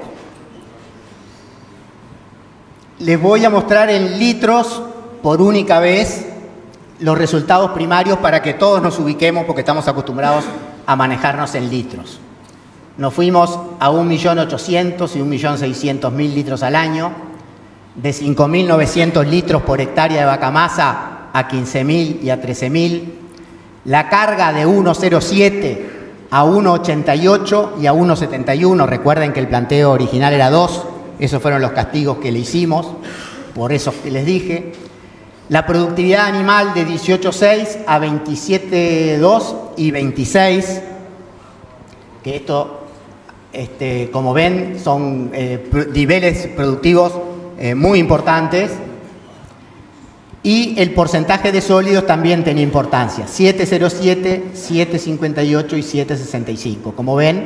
Les voy a mostrar en litros por única vez los resultados primarios para que todos nos ubiquemos, porque estamos acostumbrados a manejarnos en litros. Nos fuimos a 1.800.000 y 1.600.000 litros al año, de 5.900 litros por hectárea de vaca masa a 15.000 y a 13.000, la carga de 1.07 a 1.88 y a 1.71, recuerden que el planteo original era 2, esos fueron los castigos que le hicimos, por eso que les dije. La productividad animal de 18.6 a 27.2 y 26, que esto, como ven, son niveles productivos muy importantes. Y el porcentaje de sólidos también tenía importancia, 7.07, 7.58 y 7.65. Como ven,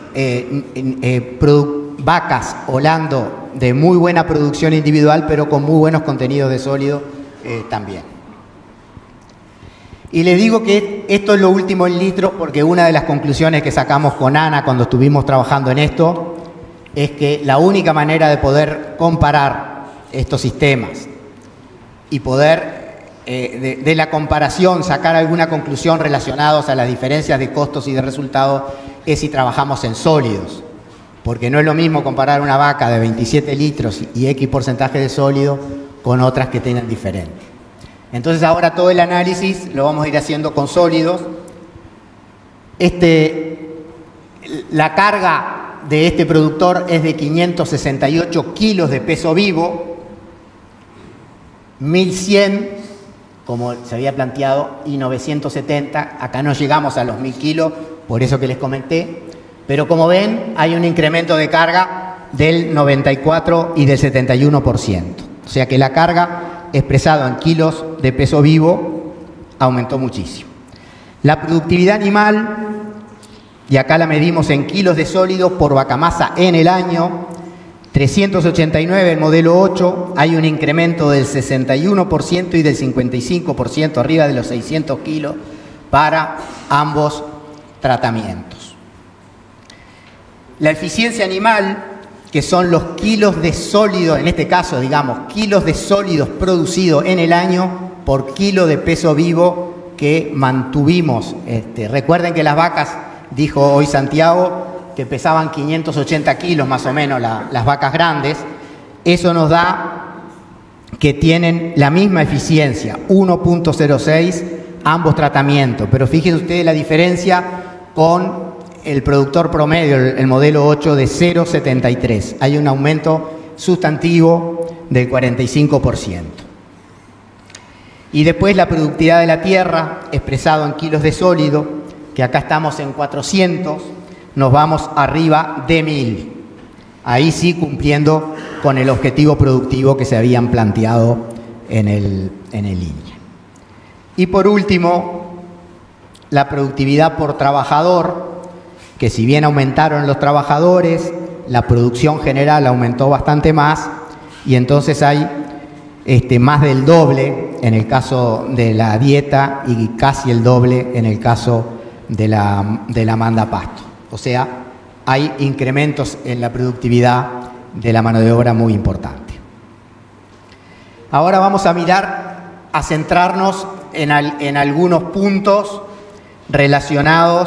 vacas holando de muy buena producción individual, pero con muy buenos contenidos de sólido también. Y les digo que esto es lo último en litros, porque una de las conclusiones que sacamos con Ana cuando estuvimos trabajando en esto es que la única manera de poder comparar estos sistemas y poder de la comparación sacar alguna conclusión relacionados a las diferencias de costos y de resultados es si trabajamos en sólidos, porque no es lo mismo comparar una vaca de 27 litros y X porcentaje de sólido con otras que tengan diferente. Entonces ahora todo el análisis lo vamos a ir haciendo con sólidos. La carga de este productor es de 568 kilos de peso vivo, 1.100, como se había planteado, y 970. Acá no llegamos a los 1.000 kilos, por eso que les comenté. Pero como ven, hay un incremento de carga del 94 y del 71%. O sea que la carga expresada en kilos de peso vivo aumentó muchísimo. La productividad animal, y acá la medimos en kilos de sólidos por vaca masa en el año, 389 el modelo 8, hay un incremento del 61% y del 55%, arriba de los 600 kilos para ambos tratamientos. La eficiencia animal, que son los kilos de sólidos, en este caso, digamos, kilos de sólidos producidos en el año por kilo de peso vivo que mantuvimos. Recuerden que las vacas, dijo hoy Santiago, que pesaban 580 kilos más o menos las vacas grandes. Eso nos da que tienen la misma eficiencia, 1.06 ambos tratamientos, pero fíjense ustedes la diferencia con el productor promedio, el modelo 8 de 0.73. Hay un aumento sustantivo del 45%. Y después la productividad de la tierra, expresado en kilos de sólido, que acá estamos en 400, nos vamos arriba de 1000. Ahí sí cumpliendo con el objetivo productivo que se habían planteado en el INE. Y por último, la productividad por trabajador, que si bien aumentaron los trabajadores, la producción general aumentó bastante más y entonces hay más del doble en el caso de la dieta y casi el doble en el caso de la manda pasto. O sea, hay incrementos en la productividad de la mano de obra muy importante. Ahora vamos a mirar, a centrarnos en algunos puntos relacionados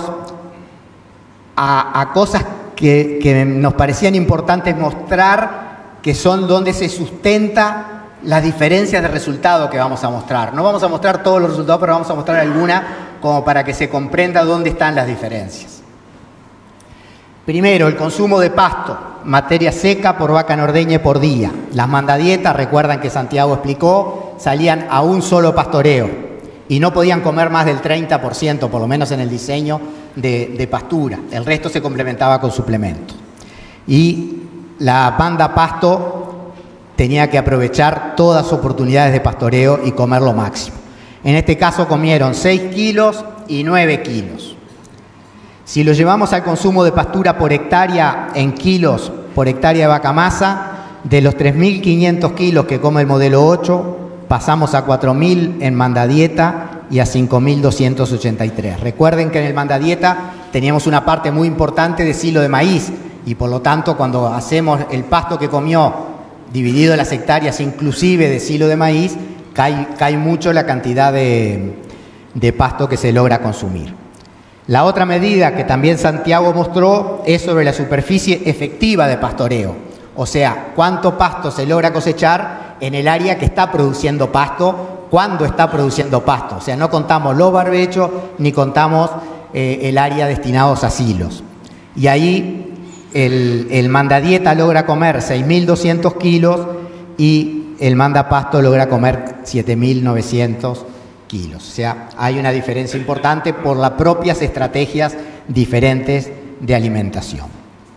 a cosas que nos parecían importantes mostrar, que son donde se sustenta las diferencias de resultado que vamos a mostrar. No vamos a mostrar todos los resultados, pero vamos a mostrar alguna como para que se comprenda dónde están las diferencias. Primero, el consumo de pasto, materia seca por vaca nordeña por día. Las mandadietas, recuerdan que Santiago explicó, salían a un solo pastoreo y no podían comer más del 30%, por lo menos en el diseño de pastura. El resto se complementaba con suplementos. Y la manda pasto tenía que aprovechar todas sus oportunidades de pastoreo y comer lo máximo. En este caso comieron 6 kilos y 9 kilos. Si lo llevamos al consumo de pastura por hectárea en kilos por hectárea de vaca masa, de los 3.500 kilos que come el modelo 8, pasamos a 4.000 en mandadieta y a 5.283. Recuerden que en el mandadieta teníamos una parte muy importante de silo de maíz y por lo tanto cuando hacemos el pasto que comió dividido en las hectáreas inclusive de silo de maíz, cae mucho la cantidad de pasto que se logra consumir. La otra medida que también Santiago mostró es sobre la superficie efectiva de pastoreo, o sea, cuánto pasto se logra cosechar en el área que está produciendo pasto, cuándo está produciendo pasto, o sea, no contamos los barbechos ni contamos el área destinados a silos. Y ahí el mandadieta logra comer 6.200 kilos y el mandapasto logra comer 7.900 kilos. O sea, hay una diferencia importante por las propias estrategias diferentes de alimentación.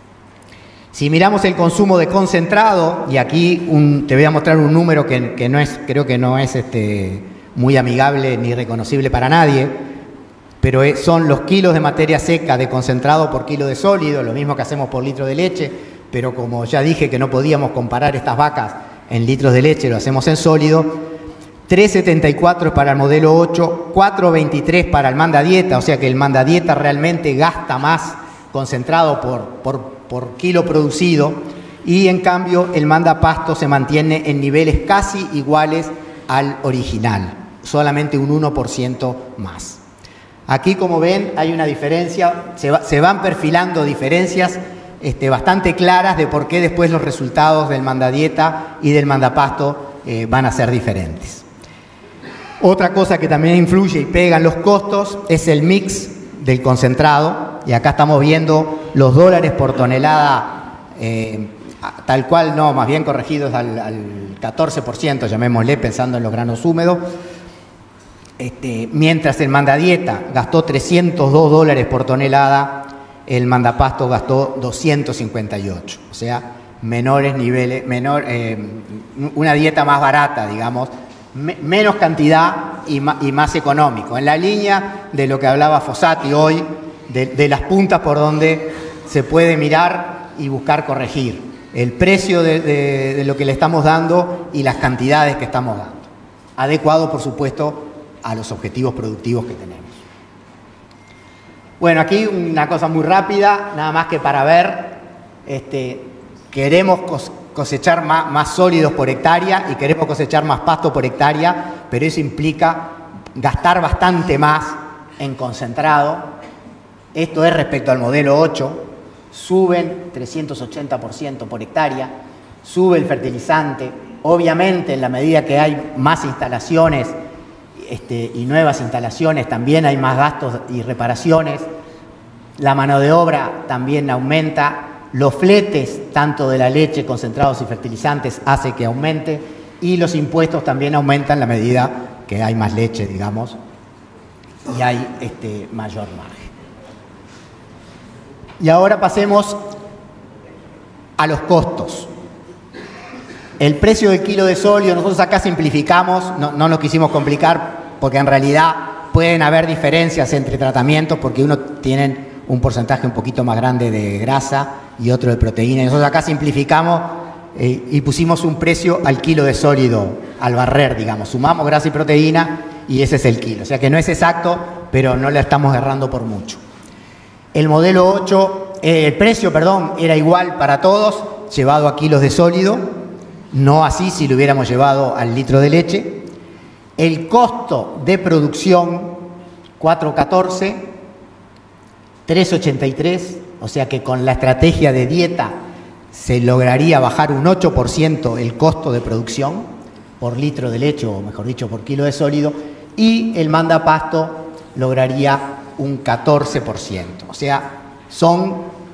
Si miramos el consumo de concentrado, y aquí te voy a mostrar un número que no es, creo que no es muy amigable ni reconocible para nadie, pero son los kilos de materia seca de concentrado por kilo de sólido, lo mismo que hacemos por litro de leche, pero como ya dije que no podíamos comparar estas vacas en litros de leche, lo hacemos en sólido. 3.74 para el modelo 8, 4.23 para el mandadieta, o sea que el mandadieta realmente gasta más concentrado por kilo producido y en cambio el mandapasto se mantiene en niveles casi iguales al original, solamente un 1% más. Aquí, como ven, hay una diferencia, se van perfilando diferencias bastante claras de por qué después los resultados del mandadieta y del mandapasto van a ser diferentes. Otra cosa que también influye y pega en los costos es el mix del concentrado, y acá estamos viendo los dólares por tonelada, tal cual, no, más bien corregidos al 14%, llamémosle, pensando en los granos húmedos, mientras el mandadieta gastó $302 por tonelada, el mandapasto gastó 258, o sea, menores niveles, una dieta más barata, digamos, menos cantidad y más económico, en la línea de lo que hablaba Fossati hoy, de las puntas por donde se puede mirar y buscar corregir el precio de lo que le estamos dando y las cantidades que estamos dando, adecuado por supuesto a los objetivos productivos que tenemos. Bueno, aquí una cosa muy rápida, nada más que para ver, queremos cosechar más sólidos por hectárea y queremos cosechar más pasto por hectárea, pero eso implica gastar bastante más en concentrado. Esto es respecto al modelo 8, suben 380% por hectárea, sube el fertilizante Obviamente, en la medida que hay más instalaciones y nuevas instalaciones, también hay más gastos y reparaciones. La mano de obra también aumenta. Los fletes, tanto de la leche, concentrados y fertilizantes, hace que aumente. Y los impuestos también aumentan en la medida que hay más leche, digamos, y hay mayor margen. Y ahora pasemos a los costos. El precio del kilo de sólido, nosotros acá simplificamos, no nos quisimos complicar, porque en realidad pueden haber diferencias entre tratamientos, porque uno tiene un porcentaje un poquito más grande de grasa y otro de proteína. Nosotros acá simplificamos y pusimos un precio al kilo de sólido, al barrer, digamos. Sumamos grasa y proteína y ese es el kilo. O sea que no es exacto, pero no le estamos errando por mucho. El modelo 8, el precio, perdón, era igual para todos, llevado a kilos de sólido, no así si lo hubiéramos llevado al litro de leche. El costo de producción, 4.14, 3.83, o sea que con la estrategia de dieta se lograría bajar un 8% el costo de producción por litro de leche, o mejor dicho, por kilo de sólido, y el mandapasto lograría un 14%. O sea, son,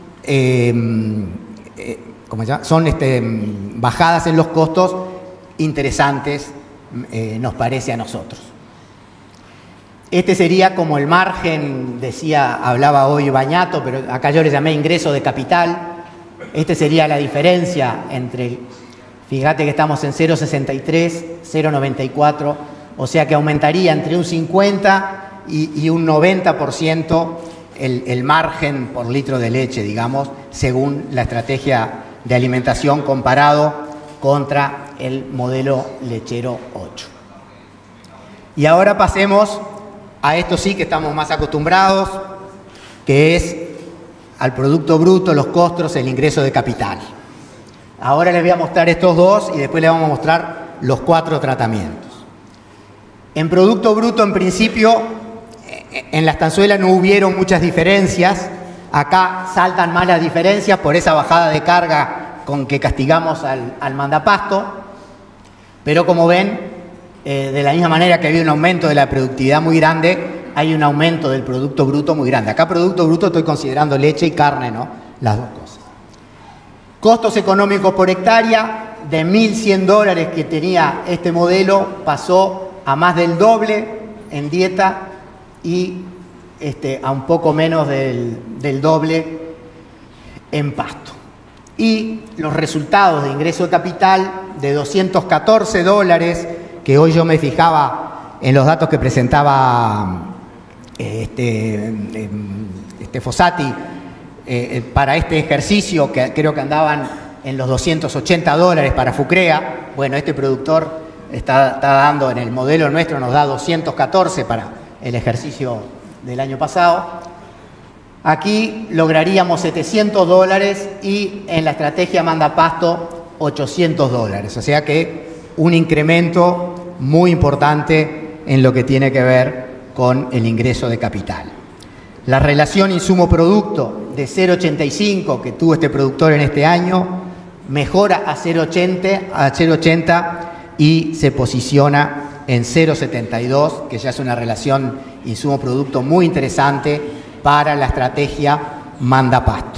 bajadas en los costos interesantes, nos parece a nosotros. Este sería como el margen, hablaba hoy Bañato, pero acá yo le llamé ingreso de capital. Este sería la diferencia entre, fíjate que estamos en 0.63, 0.94, o sea que aumentaría entre un 50 y un 90% el margen por litro de leche, digamos, según la estrategia de alimentación comparado contra el modelo lechero 8. Y ahora pasemos a esto sí que estamos más acostumbrados, que es al producto bruto, los costos, el ingreso de capital. Ahora les voy a mostrar estos dos y después les vamos a mostrar los 4 tratamientos. En producto bruto, en principio, en la estanzuela no hubieron muchas diferencias. Acá saltan más las diferencias por esa bajada de carga con que castigamos al mandapasto. Pero como ven, de la misma manera que había un aumento de la productividad muy grande, hay un aumento del producto bruto muy grande. Acá producto bruto estoy considerando leche y carne, ¿no? Las dos cosas. Costos económicos por hectárea, de $1.100 que tenía este modelo, pasó a más del doble en dieta y a un poco menos del doble en pasto. Y los resultados de ingreso de capital de $214, que hoy yo me fijaba en los datos que presentaba Fossati para este ejercicio, que creo que andaban en los $280 para Fucrea. Bueno, este productor está dando, en el modelo nuestro nos da 214 para el ejercicio del año pasado. Aquí lograríamos $700 y en la estrategia mandapasto $800. O sea que un incremento muy importante en lo que tiene que ver con el ingreso de capital. La relación insumo-producto de 0.85 que tuvo este productor en este año mejora a 0.80 y se posiciona en 0.72, que ya es una relación insumo-producto muy interesante para la estrategia mandapasto.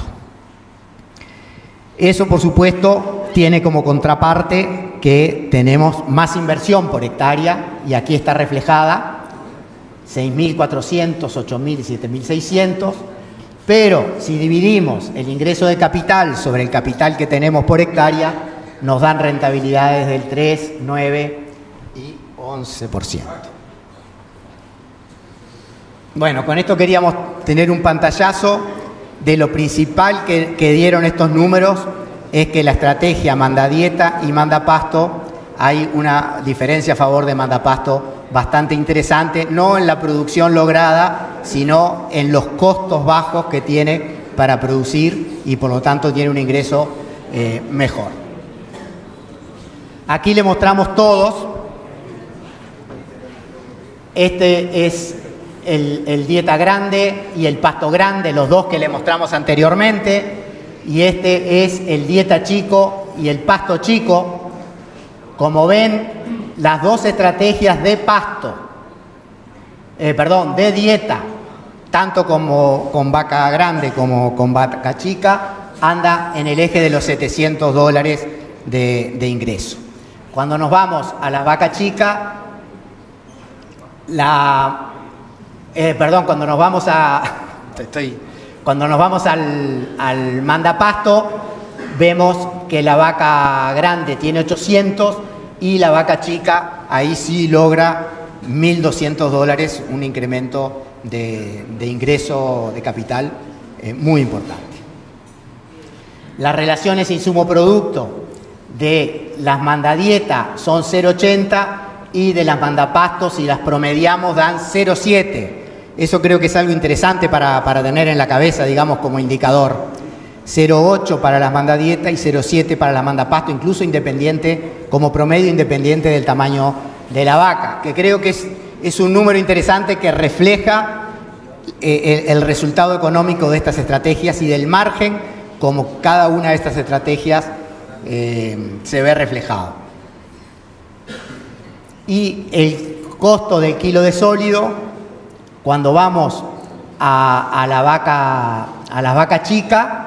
Eso, por supuesto, tiene como contraparte que tenemos más inversión por hectárea, y aquí está reflejada, 6.400, 8.000 y 7.600, pero si dividimos el ingreso de capital sobre el capital que tenemos por hectárea, nos dan rentabilidades del 3, 9 y 11%. Bueno, con esto queríamos tener un pantallazo de lo principal que dieron estos números, es que la estrategia mandadieta y mandapasto, hay una diferencia a favor de mandapasto bastante interesante, no en la producción lograda, sino en los costos bajos que tiene para producir y por lo tanto tiene un ingreso mejor. Aquí le mostramos todos. Este es el dieta grande y el pasto grande, los dos que le mostramos anteriormente, y este es el dieta chico y el pasto chico. Como ven, las dos estrategias de pasto, de dieta, tanto como con vaca grande como con vaca chica, anda en el eje de los $700 de ingreso. Cuando nos vamos a la vaca chica, cuando nos vamos al mandapasto, vemos que la vaca grande tiene 800 y la vaca chica ahí sí logra $1.200, un incremento de ingreso de capital muy importante. Las relaciones insumo-producto de las mandadietas son 0,80 y de las mandapastos, si las promediamos, dan 0,7. Eso creo que es algo interesante para tener en la cabeza, digamos, como indicador. 0,8 para las mandadietas y 0,7 para las mandapasto, incluso independiente, como promedio independiente del tamaño de la vaca, que creo que es un número interesante que refleja el resultado económico de estas estrategias y del margen como cada una de estas estrategias se ve reflejado. Y el costo del kilo de sólido, cuando vamos a la vaca chica,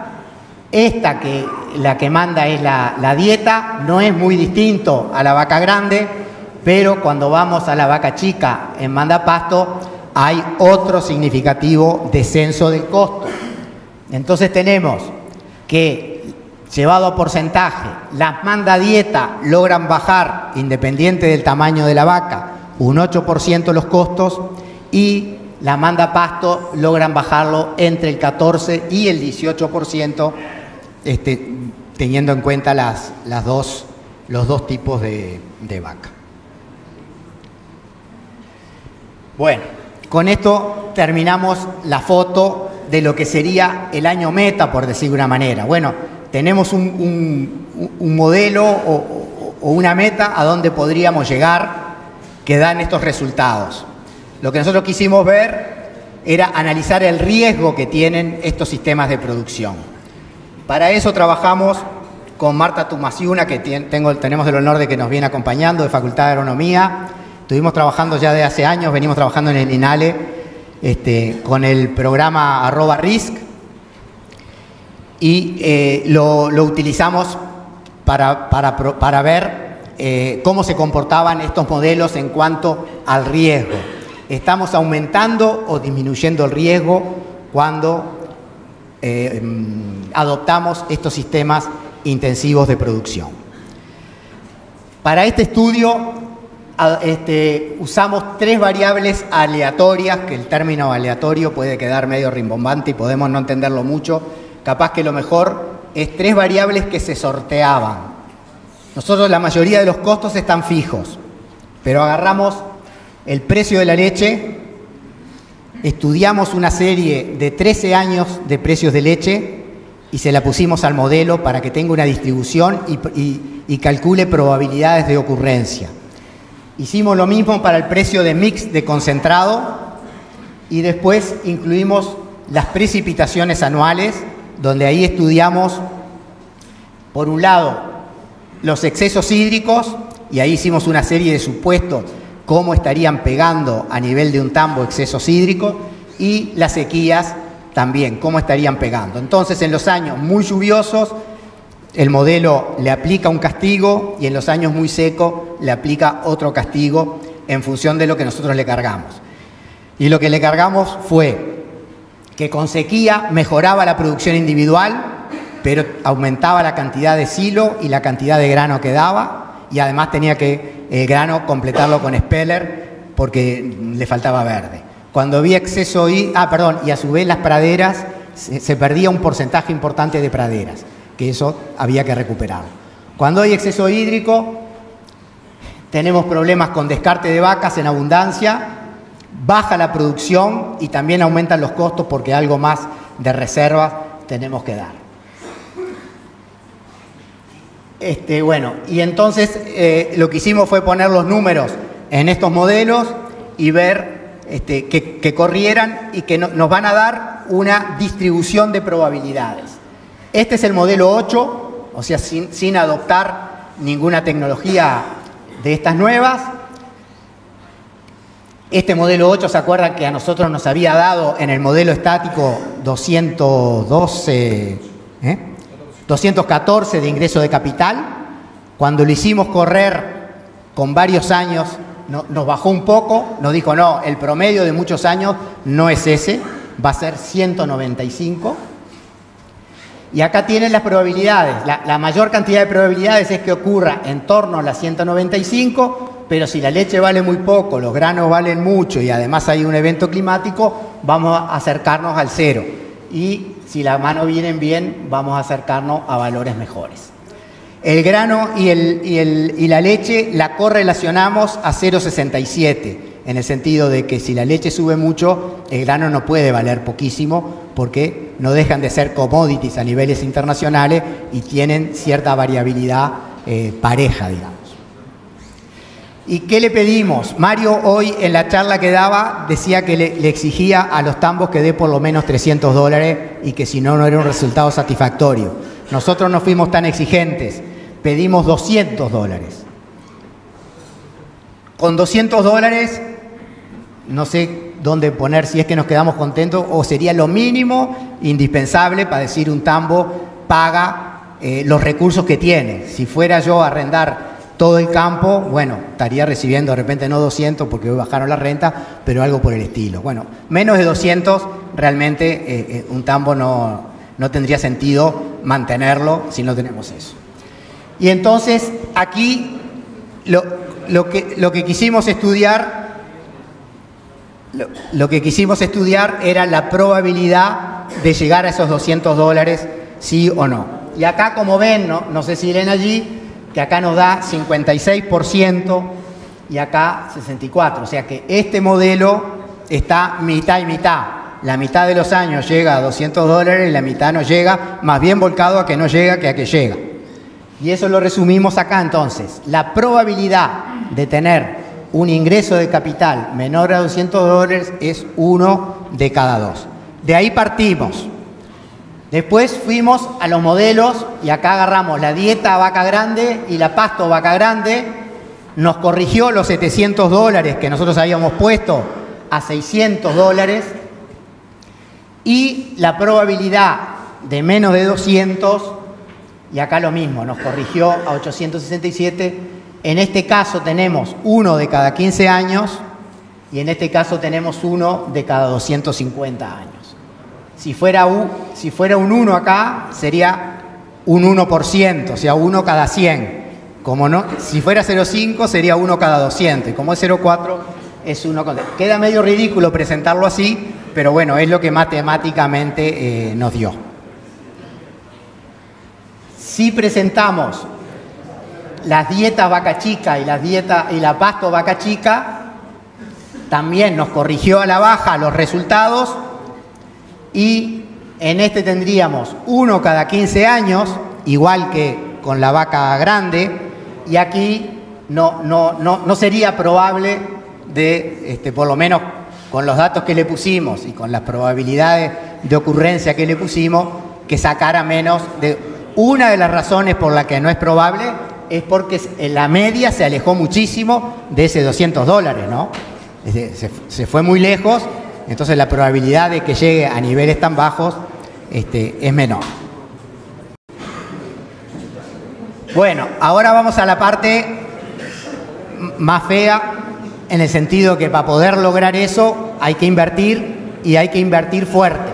la que manda es la dieta, no es muy distinto a la vaca grande, pero cuando vamos a la vaca chica en mandapasto hay otro significativo descenso del costo. Entonces tenemos que, llevado a porcentaje, las mandadietas logran bajar, independiente del tamaño de la vaca, un 8% los costos, y la mandapasto logran bajarlo entre el 14 y el 18%, teniendo en cuenta los dos tipos de vaca. Bueno, con esto terminamos la foto de lo que sería el año meta, por decir de una manera. Bueno, tenemos un modelo o una meta a donde podríamos llegar que dan estos resultados. Lo que nosotros quisimos ver era analizar el riesgo que tienen estos sistemas de producción. Para eso trabajamos con Marta Tumasiuna, que tenemos el honor de que nos viene acompañando, de Facultad de Agronomía. Estuvimos trabajando ya de hace años, venimos trabajando en el INALE con el programa @RISC, y lo utilizamos para ver cómo se comportaban estos modelos en cuanto al riesgo. ¿Estamos aumentando o disminuyendo el riesgo cuando adoptamos estos sistemas intensivos de producción? Para este estudio usamos 3 variables aleatorias, que el término aleatorio puede quedar medio rimbombante y podemos no entenderlo mucho. Capaz que lo mejor es 3 variables que se sorteaban. Nosotros, la mayoría de los costos están fijos, pero agarramos el precio de la leche, estudiamos una serie de 13 años de precios de leche y se la pusimos al modelo para que tenga una distribución y calcule probabilidades de ocurrencia. Hicimos lo mismo para el precio de mix de concentrado y después incluimos las precipitaciones anuales, donde ahí estudiamos, por un lado, los excesos hídricos, y ahí hicimos una serie de supuestos cómo estarían pegando a nivel de un tambo excesos hídricos, y las sequías también, cómo estarían pegando. Entonces, en los años muy lluviosos, el modelo le aplica un castigo, y en los años muy secos le aplica otro castigo en función de lo que nosotros le cargamos. Y lo que le cargamos fue que con sequía mejoraba la producción individual, pero aumentaba la cantidad de silo y la cantidad de grano que daba, y además tenía que el grano completarlo con speller porque le faltaba verde. Cuando había exceso y a su vez las praderas, se perdía un porcentaje importante de praderas, que eso había que recuperar. Cuando hay exceso hídrico, tenemos problemas con descarte de vacas en abundancia, baja la producción y también aumentan los costos porque algo más de reservas tenemos que dar. Y entonces lo que hicimos fue poner los números en estos modelos y ver que corrieran y que nos van a dar una distribución de probabilidades. Este es el modelo 8, o sea, sin adoptar ninguna tecnología de estas nuevas. Este modelo 8, ¿se acuerdan que a nosotros nos había dado en el modelo estático 214 de ingreso de capital? Cuando lo hicimos correr con varios años, nos bajó un poco, nos dijo, no, el promedio de muchos años no es ese, va a ser 195. Y acá tienen las probabilidades. La mayor cantidad de probabilidades es que ocurra en torno a las 195, pero si la leche vale muy poco, los granos valen mucho y además hay un evento climático, vamos a acercarnos al 0. Y si las manos vienen bien, vamos a acercarnos a valores mejores. El grano y la leche la correlacionamos a 0,67, en el sentido de que si la leche sube mucho, el grano no puede valer poquísimo porque no dejan de ser commodities a niveles internacionales y tienen cierta variabilidad pareja, digamos. ¿Y qué le pedimos? Mario hoy en la charla que daba decía que le exigía a los tambos que dé por lo menos $300 y que si no, no era un resultado satisfactorio. Nosotros no fuimos tan exigentes, pedimos $200. Con $200, no sé dónde poner si es que nos quedamos contentos o sería lo mínimo indispensable para decir un tambo paga los recursos que tiene. Si fuera yo a arrendar todo el campo, bueno, estaría recibiendo de repente no 200 porque hoy bajaron la renta, pero algo por el estilo. Bueno, menos de 200 realmente un tambo no tendría sentido mantenerlo si no tenemos eso. Y entonces aquí lo que quisimos estudiar era la probabilidad de llegar a esos $200, sí o no. Y acá, como ven, no sé si leen allí, que acá nos da 56% y acá 64%. O sea que este modelo está mitad y mitad. La mitad de los años llega a $200 y la mitad no llega, más bien volcado a que no llega que a que llega. Y eso lo resumimos acá entonces. La probabilidad de tener un ingreso de capital menor a $200 es 1 de cada 2. De ahí partimos. Después fuimos a los modelos y acá agarramos la dieta vaca grande y la pasto vaca grande. Nos corrigió los $700 que nosotros habíamos puesto a $600 y la probabilidad de menos de 200, y acá lo mismo, nos corrigió a 867. En este caso tenemos 1 de cada 15 años y en este caso tenemos 1 de cada 250 años. Si fuera un 1 acá, sería un 1%, o sea, 1 cada 100. Como no, si fuera 0,5 sería 1 cada 200, y como es 0,4 es 1 cada... Queda medio ridículo presentarlo así, pero bueno, es lo que matemáticamente nos dio. Si presentamos las dietas vaca chica y la pasto vaca chica, también nos corrigió a la baja los resultados y en este tendríamos 1 cada 15 años, igual que con la vaca grande, y aquí no sería probable por lo menos con los datos que le pusimos y con las probabilidades de ocurrencia que le pusimos, que sacara menos de... Una de las razones por la que no es probable es porque en la media se alejó muchísimo de ese $200, ¿no? Se fue muy lejos, entonces la probabilidad de que llegue a niveles tan bajos es menor. Bueno, ahora vamos a la parte más fea, en el sentido que para poder lograr eso hay que invertir y hay que invertir fuerte.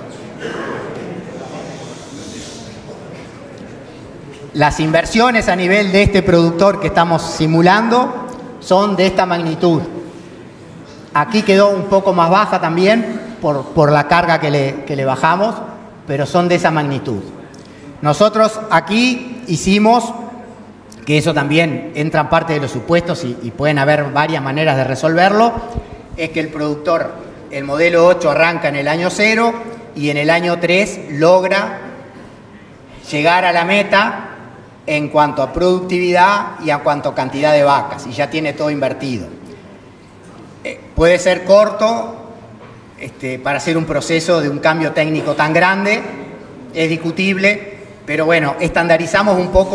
Las inversiones a nivel de este productor que estamos simulando son de esta magnitud. Aquí quedó un poco más baja también por la carga que le bajamos, pero son de esa magnitud. Nosotros aquí hicimos, que eso también entra en parte de los supuestos y pueden haber varias maneras de resolverlo, es que el productor, el modelo 8 arranca en el año 0 y en el año 3 logra llegar a la meta en cuanto a productividad y en cuanto a cantidad de vacas, y ya tiene todo invertido. Puede ser corto para hacer un proceso de un cambio técnico tan grande, es discutible, pero bueno, estandarizamos un poco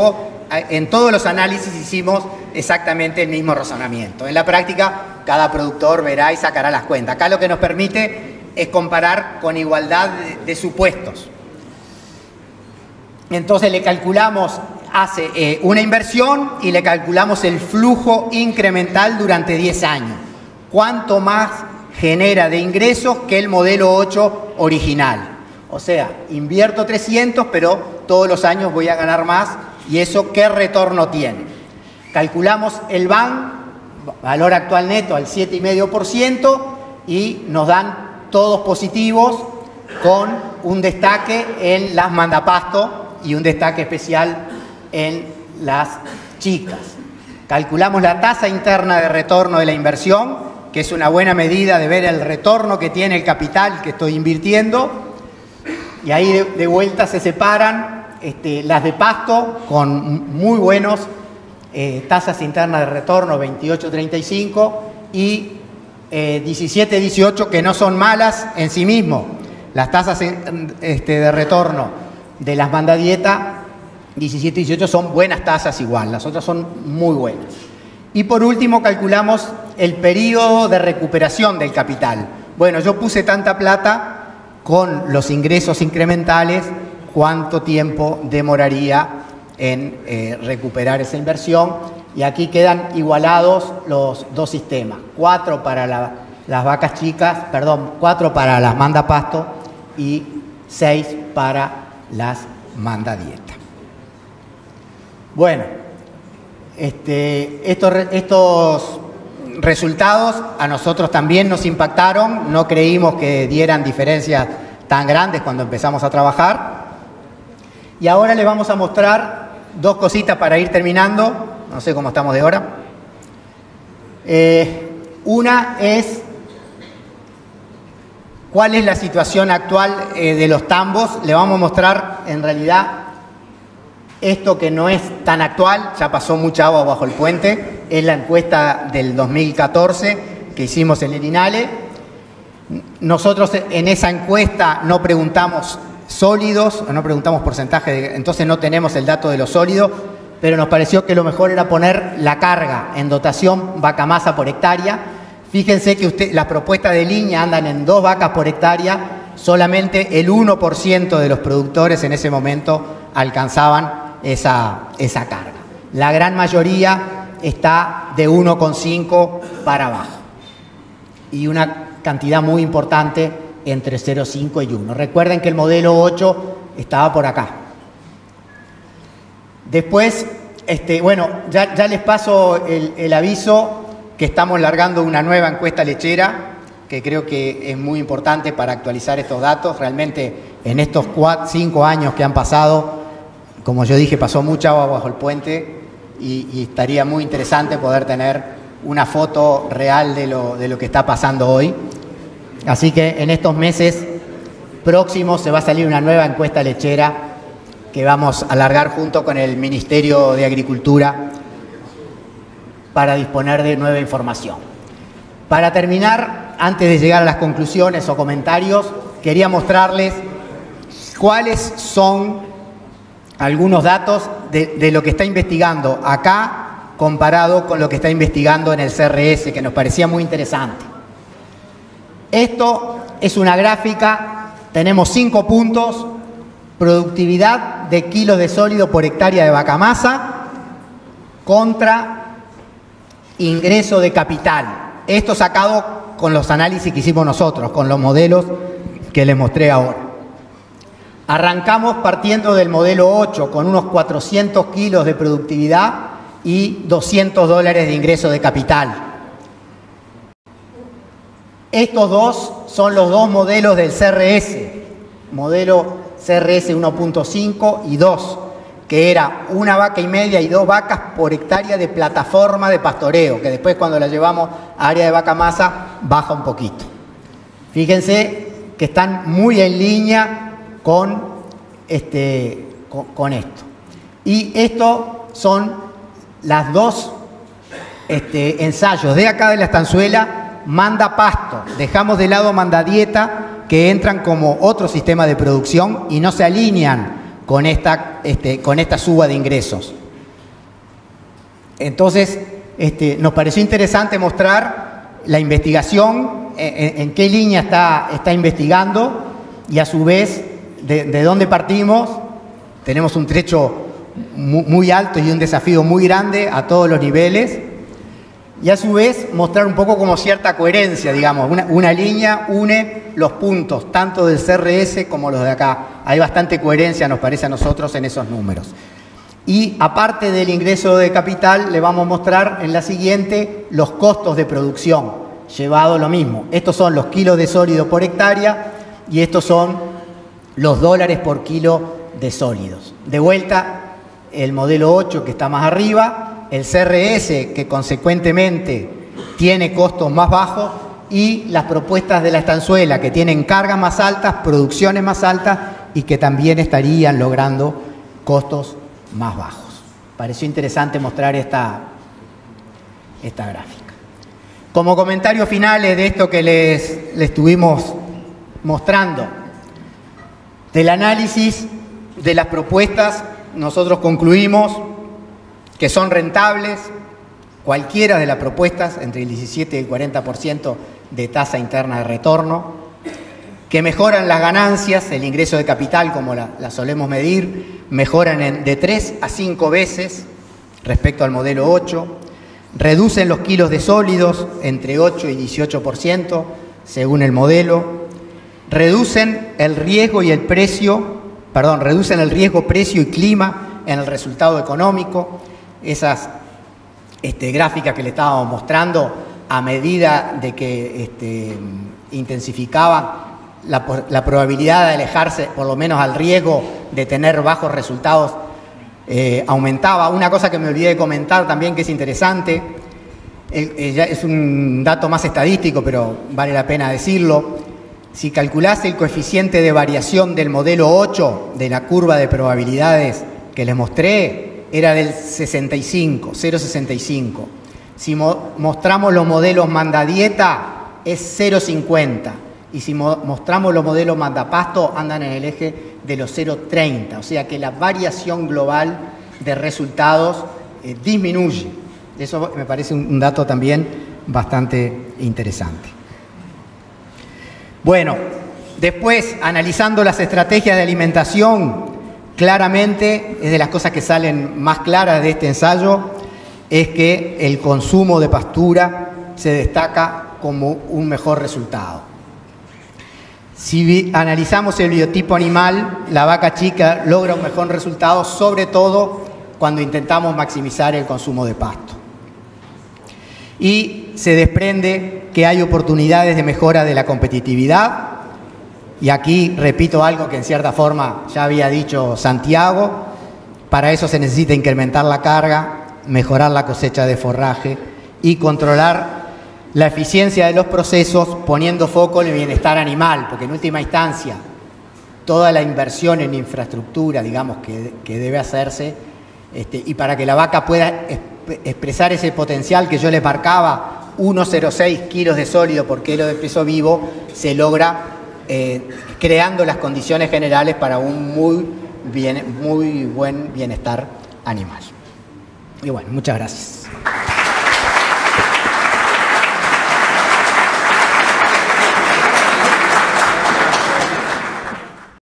en todos los análisis hicimos exactamente el mismo razonamiento. En la práctica, cada productor verá y sacará las cuentas. Acá lo que nos permite es comparar con igualdad de supuestos. Entonces le calculamos, hace una inversión y le calculamos el flujo incremental durante 10 años. ¿Cuánto más genera de ingresos que el modelo 8 original? O sea, invierto 300, pero todos los años voy a ganar más. ¿Y eso qué retorno tiene? Calculamos el VAN, valor actual neto, al 7,5% y nos dan todos positivos con un destaque en las mandapasto y un destaque especial en las chicas. Calculamos la tasa interna de retorno de la inversión, que es una buena medida de ver el retorno que tiene el capital que estoy invirtiendo. Y ahí de vuelta se separan las de pasto con muy buenos tasas internas de retorno, 28-35 y 17-18, que no son malas en sí mismos. Las tasas de retorno de las mandadietas 17-18 son buenas tasas igual, las otras son muy buenas. Y por último calculamos el periodo de recuperación del capital. Bueno, yo puse tanta plata con los ingresos incrementales, cuánto tiempo demoraría en recuperar esa inversión. Y aquí quedan igualados los dos sistemas. 4 para las vacas chicas, 4 para las mandapasto y 6 para las mandadietas. Bueno, estos resultados a nosotros también nos impactaron, no creímos que dieran diferencias tan grandes cuando empezamos a trabajar. Y ahora les vamos a mostrar dos cositas para ir terminando, no sé cómo estamos de hora. Una es cuál es la situación actual de los tambos. Le vamos a mostrar en realidad esto que no es tan actual, ya pasó mucha agua bajo el puente, es la encuesta del 2014 que hicimos en el INALE. Nosotros en esa encuesta no preguntamos sólidos, no preguntamos porcentaje, entonces no tenemos el dato de los sólidos, pero nos pareció que lo mejor era poner la carga en dotación vaca masa por hectárea. Fíjense que las propuestas de línea andan en 2 vacas por hectárea, solamente el 1% de los productores en ese momento alcanzaban esa carga. La gran mayoría está de 1,5 para abajo y una cantidad muy importante entre 0,5 y 1. Recuerden que el modelo 8 estaba por acá. Después, bueno, ya les paso el aviso que estamos largando una nueva encuesta lechera, que creo que es muy importante para actualizar estos datos. Realmente en estos 5 años que han pasado, como yo dije, pasó mucha agua bajo el puente y estaría muy interesante poder tener una foto real de lo que está pasando hoy. Así que en estos meses próximos se va a salir una nueva encuesta lechera que vamos a largar junto con el Ministerio de Agricultura para disponer de nueva información. Para terminar, antes de llegar a las conclusiones o comentarios, quería mostrarles cuáles son algunos datos de lo que está investigando acá comparado con lo que está investigando en el CRS, que nos parecía muy interesante. Esto es una gráfica, tenemos 5 puntos: productividad de kilos de sólido por hectárea de vaca masa contra ingreso de capital. Esto sacado con los análisis que hicimos nosotros, con los modelos que les mostré ahora. Arrancamos partiendo del modelo 8 con unos 400 kilos de productividad y $200 de ingreso de capital. Estos dos son los dos modelos del CRS, modelo CRS 1.5 y 2, que era 1,5 vacas y 2 vacas por hectárea de plataforma de pastoreo, que después cuando la llevamos a área de vaca masa baja un poquito. Fíjense que están muy en línea con esto. Y esto son las dos ensayos de acá de la estanzuela, manda pasto. Dejamos de lado manda dieta, que entran como otro sistema de producción y no se alinean con esta suba de ingresos. Entonces, nos pareció interesante mostrar la investigación, en qué línea está investigando y a su vez de dónde partimos. Tenemos un trecho muy alto y un desafío muy grande a todos los niveles. Y a su vez mostrar un poco como cierta coherencia, digamos. Una línea une los puntos, tanto del CRS como los de acá. Hay bastante coherencia, nos parece a nosotros, en esos números. Y aparte del ingreso de capital, le vamos a mostrar en la siguiente los costos de producción, llevado lo mismo. Estos son los kilos de sólido por hectárea y estos son los dólares por kilo de sólidos. De vuelta, el modelo 8 que está más arriba, el CRS que consecuentemente tiene costos más bajos y las propuestas de la estanzuela que tienen cargas más altas, producciones más altas y que también estarían logrando costos más bajos. Pareció interesante mostrar esta gráfica. Como comentarios finales de esto que les estuvimos mostrando, del análisis de las propuestas, nosotros concluimos que son rentables cualquiera de las propuestas, entre el 17 y el 40% de tasa interna de retorno, que mejoran las ganancias, el ingreso de capital, como la solemos medir, mejoran de 3 a 5 veces respecto al modelo 8, reducen los kilos de sólidos entre 8 y 18% según el modelo, reducen el riesgo precio y clima en el resultado económico. Esas gráficas que le estábamos mostrando, a medida de que intensificaban la probabilidad de alejarse, por lo menos al riesgo de tener bajos resultados, aumentaba. Una cosa que me olvidé de comentar también, que es interesante, es un dato más estadístico, pero vale la pena decirlo. Si calculase el coeficiente de variación del modelo 8 de la curva de probabilidades que les mostré, era del 0,65. Si mostramos los modelos mandadieta, es 0,50. Y si mostramos los modelos mandapasto, andan en el eje de los 0,30. O sea que la variación global de resultados disminuye. Eso me parece un dato también bastante interesante. Bueno, después, analizando las estrategias de alimentación, claramente, es de las cosas que salen más claras de este ensayo, es que el consumo de pastura se destaca como un mejor resultado. Si analizamos el biotipo animal, la vaca chica logra un mejor resultado, sobre todo cuando intentamos maximizar el consumo de pasto. Y se desprende que hay oportunidades de mejora de la competitividad. Y aquí repito algo que en cierta forma ya había dicho Santiago. Para eso se necesita incrementar la carga, mejorar la cosecha de forraje y controlar la eficiencia de los procesos, poniendo foco en el bienestar animal, porque en última instancia toda la inversión en infraestructura, digamos, que debe hacerse, y para que la vaca pueda expresar ese potencial que yo les marcaba, 1,06 kilos de sólido por kilo de peso vivo, se logra creando las condiciones generales para un muy buen bienestar animal. Y bueno, muchas gracias.